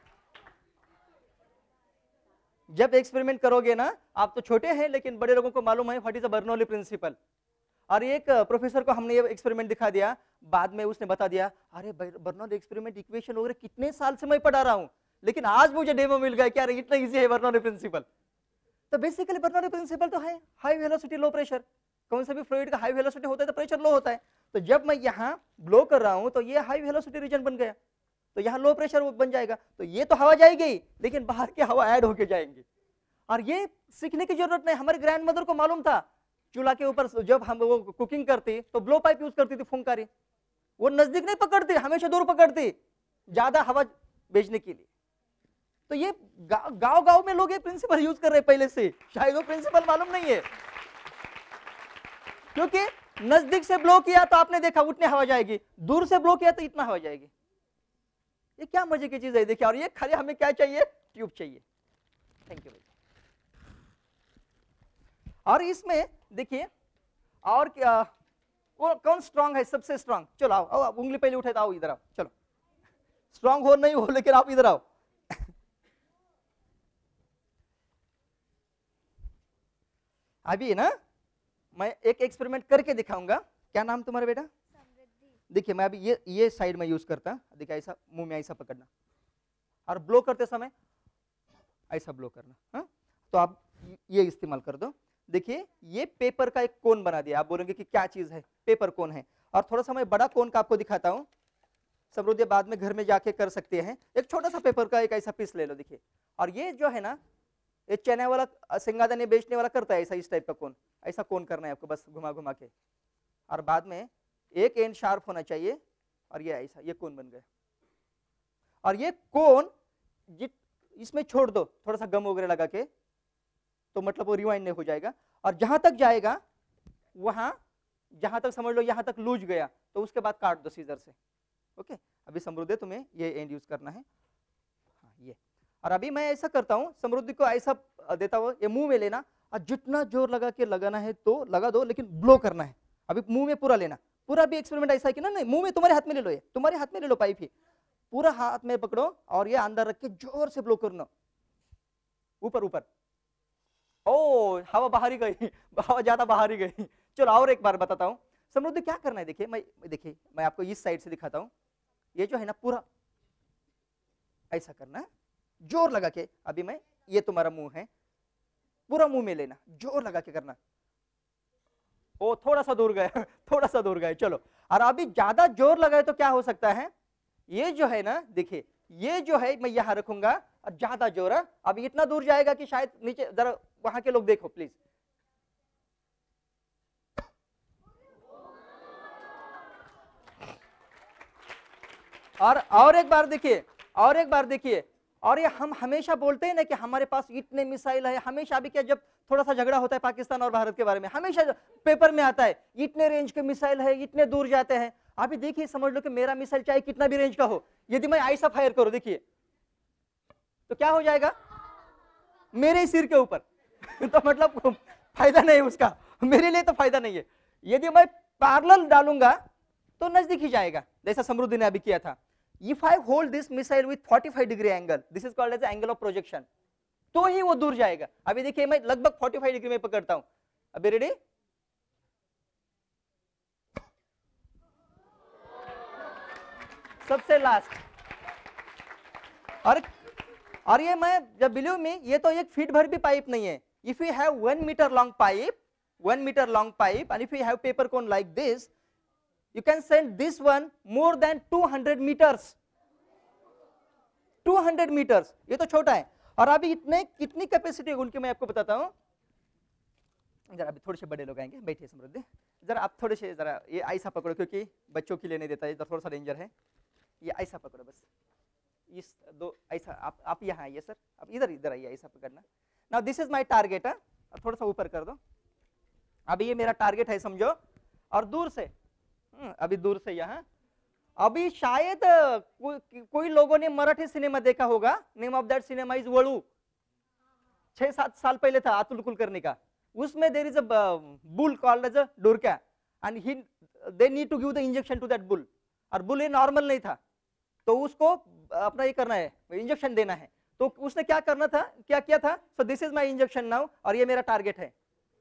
जब एक्सपेरिमेंट करोगे ना, आप तो छोटे हैं लेकिन बड़े लोगों को मालूम है what is the Bernoulli principle. और एक प्रोफेसर को हमने ये एक्सपेरिमेंट दिखा दिया, बाद में उसने बता दिया, अरे बर्नौली एक्सपेरिमेंट इक्वेशन वगैरह कितने साल से मैं पढ़ा रहा हूं, लेकिन आज मुझे डेमो मिल गया, क्या इतना इजी है बर्नौली प्रिंसिपल। तो बेसिकली बर्नौली प्रिंसिपल तो है हाई वेलोसिटी लो प्रेशर, कौन सा भी फ्लूइड का हाई वेलोसिटी होता है तो प्रेशर लो होता है। तो जब मैं यहाँ ब्लो कर रहा हूं तो ये हाई वेलोसिटी रीजन बन गया, तो यहाँ लो प्रेशर बन जाएगा, तो ये तो हवा जाएगी लेकिन बाहर की हवा ऐड होके जाएंगे। और ये सीखने की जरूरत नहीं, हमारे ग्रैंड मदर को मालूम था, चूल्हा के ऊपर जब हम वो कुकिंग करती तो ब्लो पाइप यूज करती थी फुंकारी, वो नजदीक नहीं पकड़ती, हमेशा दूर पकड़ती, ज्यादा हवा भेजने के लिए। तो ये गांव गांव में लोग ये प्रिंसिपल यूज कर रहे हैं पहले से, शायद वो प्रिंसिपल मालूम नहीं है, क्योंकि नजदीक से ब्लो किया तो आपने देखा उतनी हवा जाएगी, दूर से ब्लो किया तो इतना हवा जाएगी। ये क्या मजे की चीज है देखिए। और ये खाली हमें क्या चाहिए, ट्यूब चाहिए। Thank you. और इसमें देखिए और क्या, वो कौन स्ट्रांग है, सबसे स्ट्रांग? चलो आओ, आओ उंगली पहले उठाए तो आओ इधर आओ, चलो स्ट्रांग हो नहीं हो लेकिन आप इधर आओ। अभी ना मैं एक एक्सपेरिमेंट करके दिखाऊंगा। क्या नाम तुम्हारा बेटा? देखिए मैं अभी ये ये साइड में यूज करता, देखिए ऐसा मुंह में ऐसा पकड़ना और ब्लो करते समय ऐसा ब्लो करना। हाँ, तो आप ये इस्तेमाल कर दो। देखिए ये पेपर का एक कोन बना दिया, आप बोलेंगे कि क्या चीज है, पेपर कोन है। और थोड़ा सा मैं बड़ा कोन का आपको दिखाता हूँ, समृद्धि बाद में घर में जाके कर सकते हैं। एक छोटा सा पेपर का एक ऐसा पीस ले लो, देखिए। और ये जो है ना, ये चने वाला सिंगादने बेचने वाला करता है ऐसा, इस टाइप का कोन, ऐसा कोन करना है आपको, बस घुमा घुमा के। और बाद में एक एंड शार्प होना चाहिए, और ये ऐसा, ये कोन बन गया। और ये कोन जित इसमें छोड़ दो थोड़ा सा गम वगैरह लगा के, तो मतलब वो रिवाइंड नहीं हो जाएगा। और जहां तक जाएगा वहां, जहां तक समझ लो यहां तक लूज गया, तो उसके बाद काट दो सीजर से। ओके, अभी समृद्धि तुम्हें ये एंड यूज करना है। हाँ, ये। और अभी मैं ऐसा करता हूं, समृद्धि को ऐसा देता हुआ ये मुंह में लेना, और जितना जोर लगा के लगाना है तो लगा दो, लेकिन ब्लो करना है। अभी मुंह में पूरा लेना, पूरा भी एक्सपेरिमेंट ऐसा है कि ना, नहीं मुंह में तुम्हारे हाथ में ले लो, ये तुम्हारे हाथ में ले लो पाइप ही, पूरा हाथ में पकड़ो और ये अंदर रख के जोर से ब्लो करना, ऊपर ऊपर। ओ हवा बाहर ही गई, हवा ज्यादा बाहर ही गई। चलो और एक बार बताता हूँ। समृद्धि क्या करना है, देखिए मैं देखिए मैं आपको इस साइड से दिखाता हूँ। ये जो है ना पूरा ऐसा करना है, जोर लगा के। अभी मैं, ये तुम्हारा मुंह है, पूरा मुंह में लेना, जोर लगा के करना। ओ थोड़ा सा दूर गए, थोड़ा सा दूर गए, चलो। और अभी ज्यादा जोर लगाए तो क्या हो सकता है, ये जो है ना देखिए, ये जो है मैं यहां रखूंगा और ज्यादा जोर है, अब इतना दूर जाएगा कि शायद नीचे, जरा वहां के लोग देखो प्लीज। और और एक बार देखिए, और एक बार देखिए। और ये हम हमेशा बोलते हैं ना कि हमारे पास इतने मिसाइल है, हमेशा अभी क्या, जब थोड़ा सा झगड़ा होता है पाकिस्तान और भारत के बारे में, हमेशा पेपर में आता है इतने रेंज के मिसाइल है, इतने दूर जाते हैं। अभी देखिए, समझ लो कि मेरा मिसाइल चाहे कितना भी रेंज का हो, यदि मैं ऐसा फायर करूं, देखिए तो क्या हो जाएगा, मेरे सिर के ऊपर। तो मतलब फायदा नहीं उसका, मेरे लिए तो फायदा नहीं है। यदि मैं पैरेलल डालूंगा तो नजदीक ही जाएगा, जैसा समृद्धि ने अभी किया था। If I hold this missile with forty five degree angle, this is called as angle of projection, तो ही वो दूर जाएगा। अभी देखिए मैं लगभग फोर्टी फाइव डिग्री में पकड़ता हूं, अभी रेडी, सबसे लास्ट, और और ये मैं जब बिलीव में, ये तो एक फीट भर भी पाइप नहीं है। If you have one metre long pipe, one metre long pipe, and if you have paper cone like this, you can send this one more than two hundred meters, two hundred meters, ये तो छोटा है। और अभी इतने कितनी capacity है उनकी मैं आपको बताता हूँ। जरा अभी थोड़े से बड़े लोग आएंगे, बैठिए समृद्धि, जरा आप थोड़े से, जरा ये ऐसा पकड़ो क्योंकि बच्चों के लिए नहीं देता है, इधर थोड़ा सा डेंजर है, ये ऐसा पकड़ो बस, इस दो ऐसा, आप आप यहाँ आइए सर, आप इधर इधर आइए, ऐसा पकड़ना। Now this is my target, थोड़ा सा ऊपर कर दो, अभी ये मेरा टारगेट है समझो, और दूर से, अभी दूर से यहाँ, अभी शायद को, कोई लोगों ने मराठी सिनेमा देखा होगा, name of that cinema is Valu, छह सात साल पहले था अतुल कुलकर्णी का, उसमें there is a bull called as a Dorkya, and he they need to give the injection to that bull, और बुल ये नॉर्मल नहीं था, तो उसको अपना ये करना है, इंजेक्शन देना है, तो उसने क्या करना था, क्या किया था, so this is my injection now, और ये मेरा टारगेट है,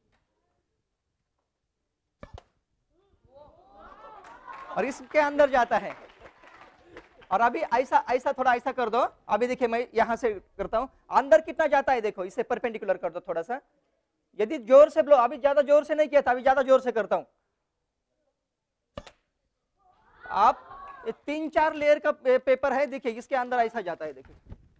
और इसके अंदर जाता है, और अभी ऐसा ऐसा थोड़ा ऐसा कर दो, अभी देखिए मैं यहां से करता हूं, अंदर कितना जाता है देखो, इसे परपेंडिकुलर कर दो थोड़ा सा, यदि जोर से ब्लो, अभी ज्यादा जोर से नहीं किया था, अभी ज्यादा जोर से करता हूं, आप तीन चार लेयर का पेपर है, देखिए इसके अंदर ऐसा जाता है, देखिए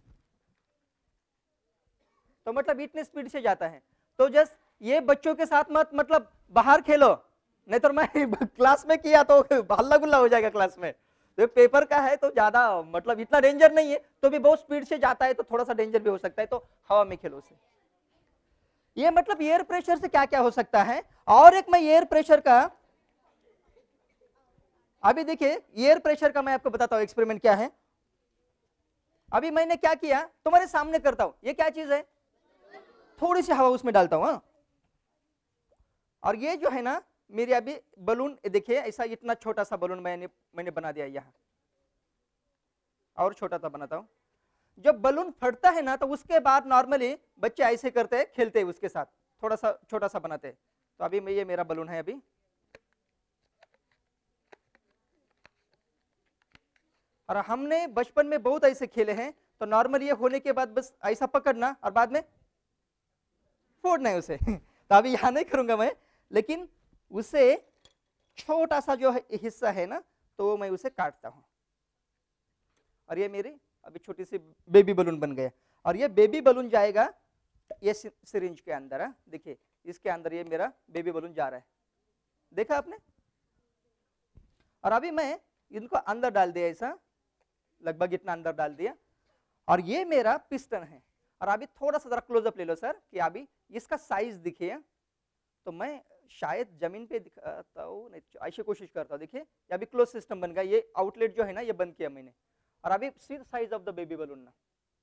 तो मतलब इतनी स्पीड से जाता है। तो जस्ट ये बच्चों के साथ मत, मतलब बाहर खेलो, नहीं तो मैं क्लास में किया तो हल्ला गुल्ला हो जाएगा क्लास में, तो पेपर का है तो ज्यादा मतलब इतना डेंजर नहीं है, तो भी बहुत स्पीड से जाता है तो थोड़ा सा डेंजर भी हो सकता है, तो हवा में खेलो उसे। ये मतलब एयर प्रेशर से क्या क्या हो सकता है। और एक मैं एयर प्रेशर का, अभी देखिए एयर प्रेशर का मैं आपको बताता हूं एक्सपेरिमेंट क्या है। अभी मैंने क्या किया तुम्हारे सामने करता हूं, ये क्या चीज है, थोड़ी सी हवा उसमें डालता हूं, और ये जो है ना मेरे अभी बलून, देखिए ऐसा इतना छोटा सा बलून मैंने मैंने बना दिया यहाँ, और छोटा सा बनाता हूं। जब बलून फटता है ना तो उसके बाद नॉर्मली बच्चे ऐसे करते हैं, खेलते हैं उसके साथ, थोड़ा सा छोटा सा बनाते हैं। तो अभी मैं, ये मेरा बलून है अभी, और हमने बचपन में बहुत ऐसे खेले हैं, तो नॉर्मल ये होने के बाद बस ऐसा पकड़ना और बाद में फोड़ना है उसे तो अभी यहां नहीं करूंगा मैं, लेकिन उसे छोटा सा जो हिस्सा है ना तो मैं उसे काटता हूं, और ये मेरी अभी छोटी सी बेबी बलून बन गया, और ये बेबी बलून जाएगा ये सिरिंज के अंदर, देखिए इसके अंदर ये मेरा बेबी बलून जा रहा है, देखा आपने। और अभी मैं इनको अंदर डाल दिया, ऐसा लगभग इतना अंदर डाल दिया, और ये मेरा पिस्टन है। और अभी थोड़ा सा जरा क्लोजअप ले लो सर, कि अभी इसका साइज दिखिए, तो मैं शायद जमीन पे दिखाता हूँ, नहीं ऐसे कोशिश करता हूँ, देखिए अभी क्लोज सिस्टम बन गया, ये आउटलेट जो है ना ये बंद किया मैंने, और अभी see size of the baby balloon ना,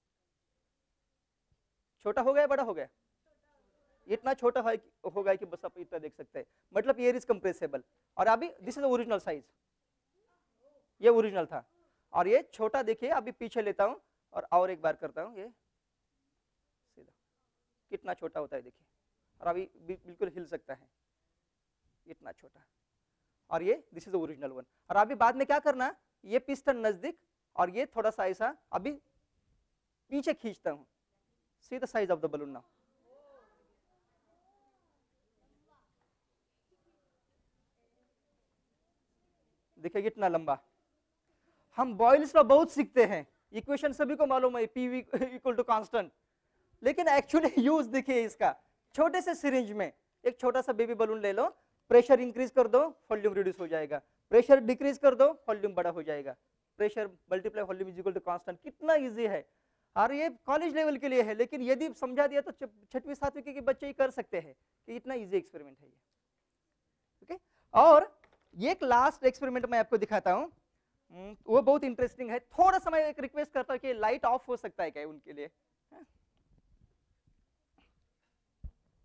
छोटा हो गया बड़ा हो गया, इतना छोटा हो गया कि बस आप इतना देख सकते हैं, मतलब एयर इज कंप्रेसेबल। और अभी दिस इज ओरिजिनल साइज, ये ओरिजिनल था, और ये छोटा देखिए अभी पीछे लेता हूं और और एक बार करता हूं, ये सीधा कितना छोटा होता है देखिए, और अभी बिल्कुल हिल सकता है, इतना छोटा, और ये दिस इज ओरिजिनल वन। और अभी बाद में क्या करना, ये पिस्टन नजदीक और ये थोड़ा सा ऐसा अभी पीछे खींचता हूं, see the size of the balloon now, देखिए कितना लंबा। हम बॉयल्स में बहुत सीखते हैं, इक्वेशन सभी को मालूम है, P V equal to constant, लेकिन एक्चुअली यूज देखिए इसका, छोटे से सिरिंज में एक छोटा सा बेबी बलून ले लो, प्रेशर इंक्रीज कर दो, वॉल्यूम रिड्यूस हो जाएगा, प्रेशर डिक्रीज कर दो, वॉल्यूम बड़ा हो जाएगा, pressure multiply volume is equal to constant, कितना इजी है। और ये कॉलेज लेवल के लिए है, लेकिन यदि समझा दिया तो छठवीं सातवीं के बच्चे ही कर सकते हैं, कि इतना इजी एक्सपेरिमेंट है ये। ओके, और ये एक लास्ट एक्सपेरिमेंट मैं आपको दिखाता हूं, वो बहुत इंटरेस्टिंग है। थोड़ा सा मैं एक रिक्वेस्ट करता हूं कि लाइट ऑफ हो सकता है क्या उनके लिए,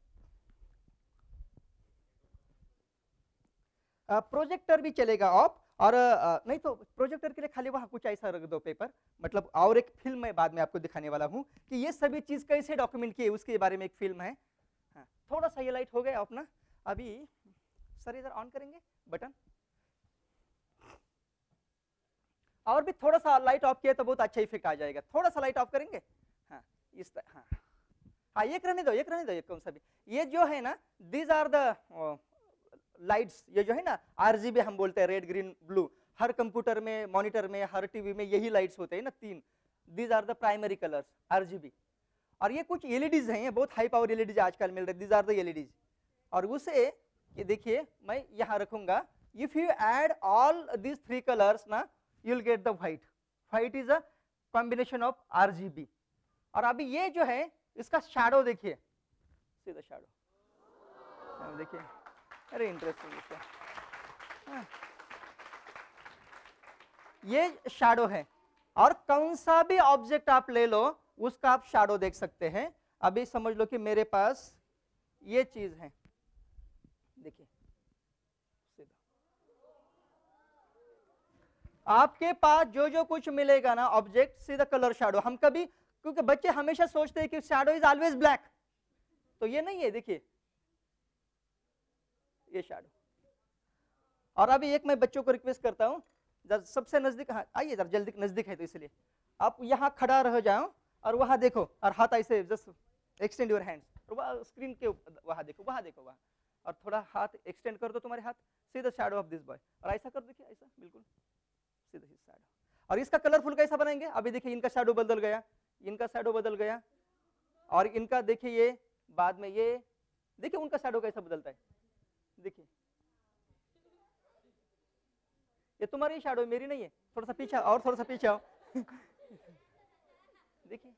प्रोजेक्टर भी चलेगा ऑफ, और अ, नहीं तो प्रोजेक्टर के लिए खाली वहाँ कुछ ऐसा रख दो पेपर, मतलब और एक फिल्म मैं बाद में आपको दिखाने वाला हूँ कि ये सभी चीज कैसे डॉक्यूमेंट किए उसके बारे में एक फिल्म है। हाँ, थोड़ा सा ये लाइट हो गया अपना। अभी सर इधर ऑन करेंगे बटन, और भी थोड़ा सा लाइट ऑफ किया तो बहुत अच्छा इफेक्ट आ जाएगा। थोड़ा सा लाइट ऑफ करेंगे। हाँ इस तरह, हाँ हाँ एक रहने दो, एक रहने दो, एक कौन सा भी। ये जो है ना, दीज आर द लाइट्स, ये जो है ना आरजीबी हम बोलते हैं, रेड ग्रीन ब्लू। हर कंप्यूटर में, मॉनिटर में, हर टीवी में यही लाइट्स होते हैं ना, तीन। These are the primary colours, RGB. और ये कुछ एलईडीज हैं, ये बहुत हाई पावर एलईडीज आजकल मिल रहे हैं। These are the LEDs. और उसे ये देखिए मैं यहाँ रखूंगा, if you add all these three colours ना, you will get the white. White is a combination of RGB. और अभी ये जो है इसका शैडो देखिए, सीधा शैडो देखिए, अरे इंटरेस्टिंग इसका। हाँ। ये शैडो है, और कौन सा भी ऑब्जेक्ट आप ले लो उसका आप शैडो देख सकते हैं। अभी समझ लो कि मेरे पास ये चीज है, देखिए सीधा। आपके पास जो जो कुछ मिलेगा ना ऑब्जेक्ट, सीधा कलर शैडो। हम कभी, क्योंकि बच्चे हमेशा सोचते हैं कि शैडो इज ऑलवेज ब्लैक, तो ये नहीं है, देखिए ये शैडो। और अभी एक मैं बच्चों को रिक्वेस्ट करता हूं, जब सबसे नजदीक, हाँ आइए जरा जल्दी, नजदीक है तो इसलिए आप यहां खड़ा रह जाओ और वहां देखो, और हाथ ऐसे जस्ट एक्सटेंड योर हैंड्स, और स्क्रीन के वहां देखो, वहां देखो, वहां, और थोड़ा हाथ एक्सटेंड कर दो तुम्हारे हाथ, see the shadow of this boy. और ऐसा कर, देखिए ऐसा बिल्कुल सी द हिज शैडो। और इसका कलरफुल कैसा बनाएंगे, अभी देखिए इनका शैडो बदल गया, इनका शैडो बदल गया, और इनका देखिए ये बाद में, ये देखिए उनका शैडो कैसा बदलता है, देखिए ये तुम्हारी शैडो, मेरी नहीं है। थोड़ा सा पीछे और थोड़ा सा पीछे आओ देखिए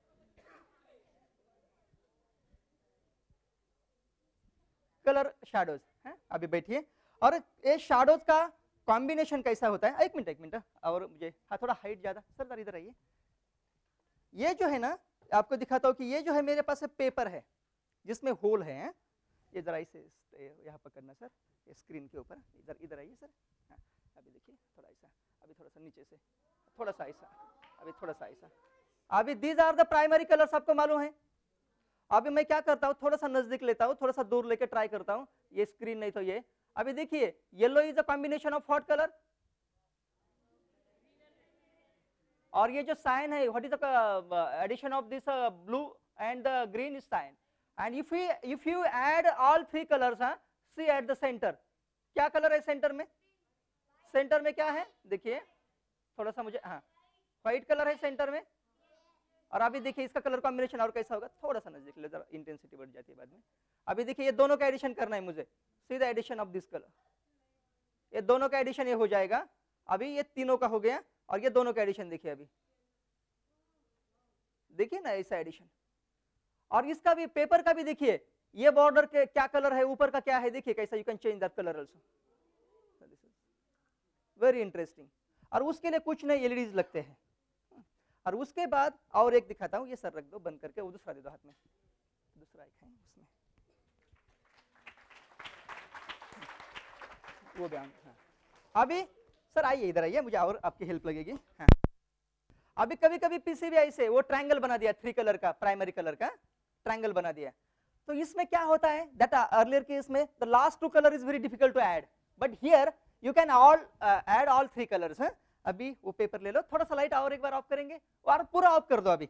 कलर शैडोज हैं। अभी बैठिए, और ये शैडोज का कॉम्बिनेशन कैसा होता है, एक मिनट एक मिनट, और मुझे हाँ थोड़ा हाइट ज्यादा, सर इधर आइए। ये जो है ना, आपको दिखाता हूँ कि ये जो है मेरे पास पेपर है जिसमें होल है। ये जरा इसे यहाँ पकड़ना सर, स्क्रीन के ऊपर, इधर इधर आइए सर। हाँ अभी देखिए थोड़ा ऐसा, अभी थोड़ा सा नीचे से, थोड़ा सा ऐसा, अभी थोड़ा सा ऐसा। अभी these are the primary colours, आपको मालूम है। अभी मैं क्या करता हूँ, थोड़ा सा नजदीक लेता हूँ, थोड़ा सा दूर लेके ट्राई करता हूँ, ये स्क्रीन नहीं तो ये। अभी देखिए yellow is a combination of what colour, और ये जो साइन है, what is the addition of this blue and the green is cyan. And if you if you add all three colours, see at the centre, क्या colour है centre में, centre में क्या है देखिए, थोड़ा सा मुझे, हाँ व्हाइट कलर है सेंटर में। और अभी देखिए इसका कलर कॉम्बिनेशन और कैसा होगा, थोड़ा सा नजदीक ले, जरा इंटेंसिटी बढ़ जाती है बाद में। अभी देखिए ये दोनों का एडिशन करना है मुझे, सीधा एडिशन ऑफ दिस कलर, ये दोनों का एडिशन ये हो जाएगा। अभी ये तीनों का हो गया, और ये दोनों का एडिशन देखिए, अभी देखिए ना ऐसा एडिशन। और इसका भी, पेपर का भी देखिए, ये बॉर्डर के क्या कलर है, ऊपर का क्या है, देखिए कैसा, you can change that colour also, very interesting. और उसके लिए कुछ नहीं एलईडीज लगते हैं। और उसके बाद और एक दिखाता हूं, ये सर रख दो बंद करके, वो दूसरा दे दो हाथ में, दूसरा एक है उसमें, वो भी। हाँ अभी सर आइए इधर आइए, मुझे और आपकी हेल्प लगेगी। हाँ अभी कभी कभी पीसीबी ऐसे वो ट्रायंगल बना दिया, थ्री कलर का, प्राइमरी कलर का ट्रायंगल बना दिया। तो इसमें क्या होता है, दैट अर्लियर केस में the last two colour is very difficult to add, but here you can all add all three colours. अभी वो पेपर ले लो, थोड़ा सा लाइट और एक बार ऑफ करेंगे, और पूरा ऑफ कर दो अभी।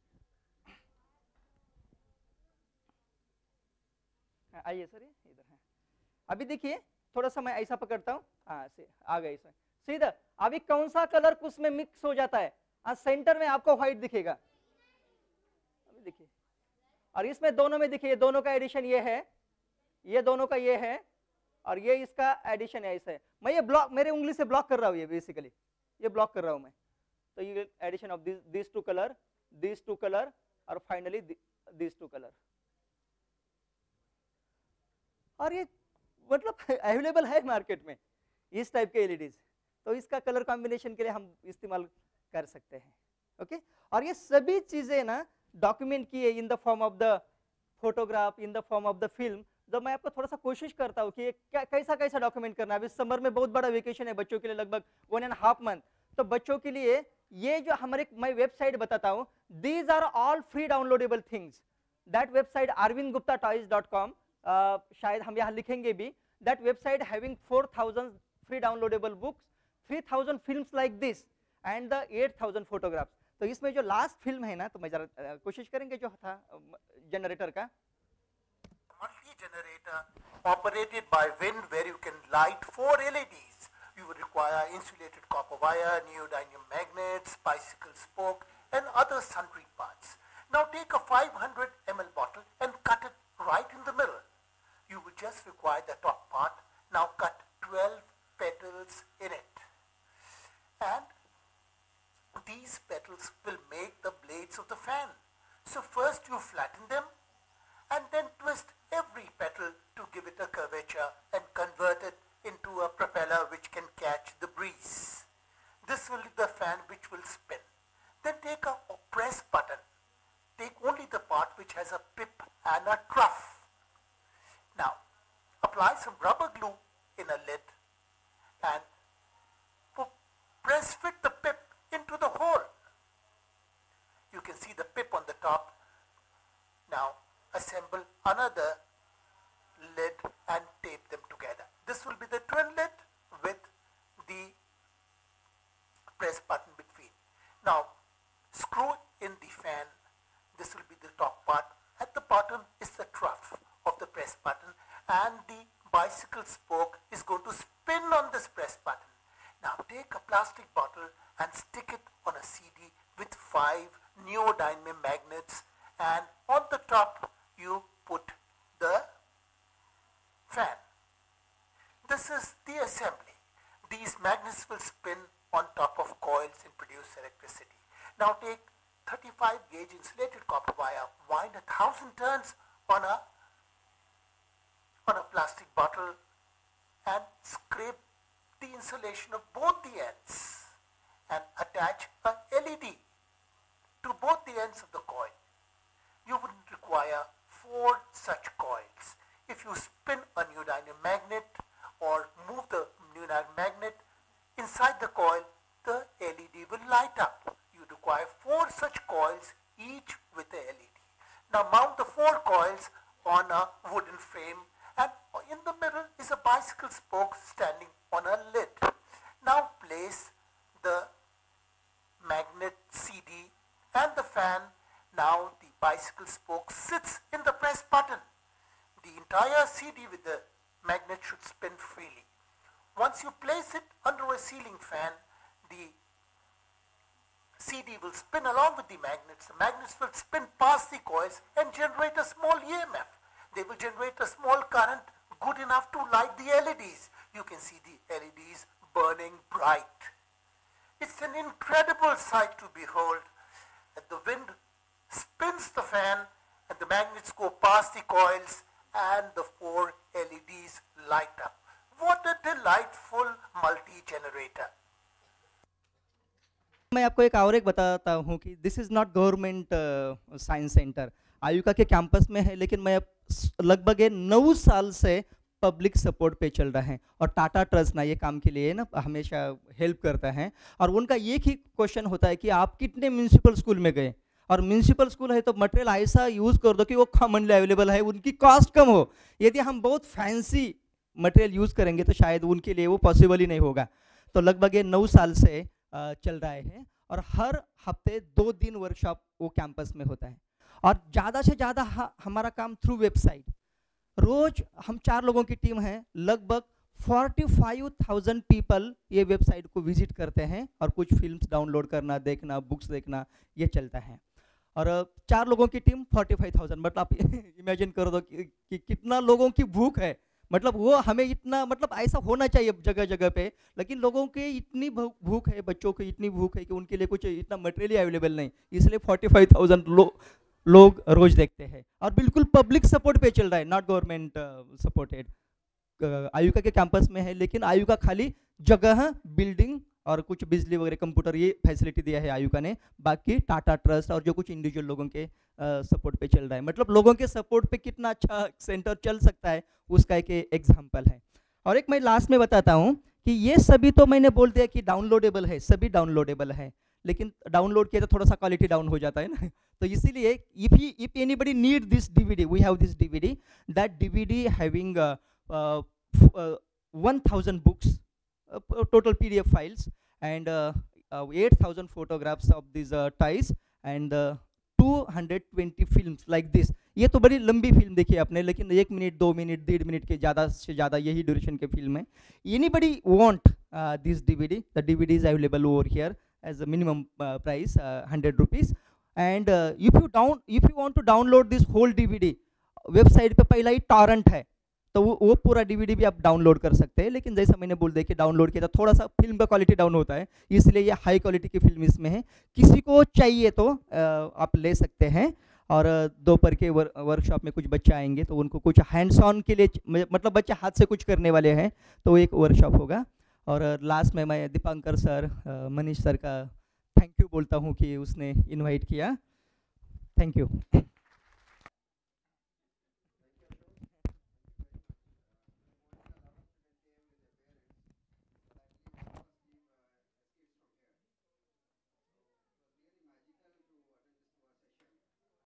आइए सर ये इधर है। अभी देखिए थोड़ा सा मैं ऐसा पकड़ता हूँ, हाँ से आ गए इसमें सीधा। अभी कौन सा कलर उसमें मिक्स हो जाता है, आ, सेंटर में आपको व्हाइट दिखेगा, अभी देखिए। और इसमें दोनों में देखिए, दोनों का एडिशन ये है, ये दोनों का ये है, और ये इसका एडिशन है ऐसा है। मैं ये ब्लॉक, मेरे उंगली से ब्लॉक कर रहा हूँ, ये बेसिकली ये ब्लॉक कर रहा हूँ मैं। तो ये addition of this this two colour, this two colour, और फाइनली दिस टू कलर। और ये मतलब अवेलेबल है मार्केट में इस टाइप के एलईडीज, तो इसका कलर कॉम्बिनेशन के लिए हम इस्तेमाल कर सकते हैं। ओके, और ये सभी चीजें ना डॉक्यूमेंट किए in the form of the photograph, in the form of the film, जब मैं आपको थोड़ा सा कोशिश करता हूँ कि ये क्या कैसा कैसा डॉक्यूमेंट करना है, अभी समर में बहुत बड़ा वेकेशन है बच्चों के लिए, लगभग वन एंड हाफ मंथ, तो बच्चों के लिए ये जो हमारे मैं वेबसाइट बताता हूँ, these are all free downloadable things. That website arvind gupta toys dot com, शायद हम यहाँ लिखेंगे भी, that website having four thousand free downloadable books, three thousand films like this and the eight thousand photographs. तो इसमें जो last film है ना, तो मैं जरा कोशिश करेंगे जो था जनरेटर का. Monthly generator operated by wind where you can light four L E Ds. You will require insulated copper wire, neodymium magnets, bicycle spoke and other sundry parts. Now take a five hundred milliliter bottle and cut it right in the middle. You will just require the top part. Now cut twelve petals in it. And these petals will make the blades of the fan. So first you flatten them and then twist every petal to give it a curvature and convert it into a propeller which can catch the breeze. This will be the fan which will spin. Then take a press button. Take only the part which has a pip and a trough. Now apply some rubber glue in a lid and press fit the pip into the hole. You can see the pip on the top. Now assemble another lid and tape them together. This will be the twin lid with the press button between. Now screw in the fan. This will be the top part. At the bottom is the trough of the press button and the bicycle spoke is going to spin on this press button. Now take a plastic bottle and stick it on a C D with five neodymium magnets, and on the top you put the fan. This is the assembly. These magnets will spin on top of coils and produce electricity. Now take thirty-five gauge insulated copper wire, wind a thousand turns on a on a plastic bottle and scrape the insulation of both the ends and attach a L E D to both the ends of the coil. You would require four such coils. If you spin a neodymium magnet or move the neodymium magnet inside the coil, the L E D will light up. You require four such coils, each with a L E D. Now mount the four coils on a wooden frame, and in the middle is a bicycle spoke standing on a lid. Now place the magnet C D and the fan. Now the bicycle spoke sits in the press button. The entire C D with the magnet should spin freely. Once you place it under a ceiling fan, the C D will spin along with the magnets. The magnets will spin past the coils and generate a small E M F. They will generate a small current good enough to light the L E Ds. You can see the L E Ds burning bright. It's an incredible sight to behold. The wind spins the fan and the magnets go past the coils and the four L E Ds light up. What a delightful multi-generator. मैं आपको एक और एक बताता हूँ कि this is not government science centre, IUCAA के campus में है, लेकिन मैं लगभग नौ साल से पब्लिक सपोर्ट पे चल रहा है और टाटा ट्रस्ट ना ये काम के लिए ना हमेशा हेल्प करता है. और उनका एक ही क्वेश्चन होता है कि आप कितने म्यूनसिपल स्कूल में गए, और म्यूनसिपल स्कूल है तो मटेरियल ऐसा यूज़ कर दो कि वो कॉमनली अवेलेबल है, उनकी कॉस्ट कम हो. यदि हम बहुत फैंसी मटेरियल यूज़ करेंगे तो शायद उनके लिए वो पॉसिबल ही नहीं होगा. तो लगभग ये नौ साल से चल रहा है और हर हफ्ते दो दिन वर्कशॉप वो कैंपस में होता है. और ज़्यादा से ज़्यादा हमारा काम थ्रू वेबसाइट. रोज हम चार लोगों की टीम है, लगभग पैंतालीस हज़ार पीपल ये वेबसाइट को विजिट करते हैं और कुछ फिल्म्स डाउनलोड करना, देखना, बुक्स देखना, ये चलता है. और चार लोगों की टीम पैंतालीस हज़ार, मतलब आप इमेजिन कर दो कि, कि कितना लोगों की भूख है. मतलब वो हमें इतना, मतलब ऐसा होना चाहिए जगह जगह पे, लेकिन लोगों के इतनी भूख है, बच्चों की इतनी भूख है कि उनके लिए कुछ इतना मटेरियल अवेलेबल नहीं, इसलिए पैंतालीस हज़ार लो, लोग रोज देखते हैं. और बिल्कुल पब्लिक सपोर्ट पे चल रहा है, नॉट गवर्नमेंट सपोर्टेड. आयुका के कैंपस में है, लेकिन आयुका खाली जगह, बिल्डिंग और कुछ बिजली वगैरह कंप्यूटर ये फैसिलिटी दिया है आयुका ने, बाकी टाटा ट्रस्ट और जो कुछ इंडिविजुअल लोगों के सपोर्ट पे चल रहा है। मतलब लोगों के सपोर्ट पे कितना अच्छा सेंटर चल सकता है उसका एक एग्जाम्पल है। और एक मैं लास्ट में बताता हूँ कि ये सभी तो मैंने बोल दिया कि डाउनलोडेबल है, सभी डाउनलोडेबल है, लेकिन डाउनलोड किया तो थोड़ा सा क्वालिटी डाउन हो जाता है ना तो इसीलिए if he if anybody need this DVD, we have this DVD, that DVD having one thousand books, uh, total P D F files, and uh, uh, eight thousand photographs of these uh, ties, and uh, two hundred twenty films like this। ये तो बड़ी लंबी film देखी आपने, लेकिन एक minute दो minute डेढ़ मिनट के ज़्यादा से ज़्यादा यही ड्यूरेशन के फिल्म है। Anybody want this DVD, the DVD is available over here as a minimum price hundred rupees, and if you down if you want to download this whole DVD, website पे पहला ही torrent है, तो वो वो पूरा DVD भी आप download कर सकते हैं। लेकिन जैसा मैंने बोल दिया कि डाउनलोड किया तो थोड़ा सा फिल्म का क्वालिटी डाउन होता है, इसलिए ये हाई क्वालिटी की फिल्म इसमें है। किसी को चाहिए तो आप ले सकते हैं। और दोपहर के वर, वर्कशॉप में कुछ बच्चे आएंगे तो उनको कुछ हैंड्स ऑन के लिए, मतलब बच्चे हाथ से कुछ करने वाले हैं, तो एक वर्कशॉप होगा। और लास्ट में मैं दीपांकर सर, मनीष सर का थैंक यू बोलता हूँ कि उसने इन्वाइट किया। Thank you.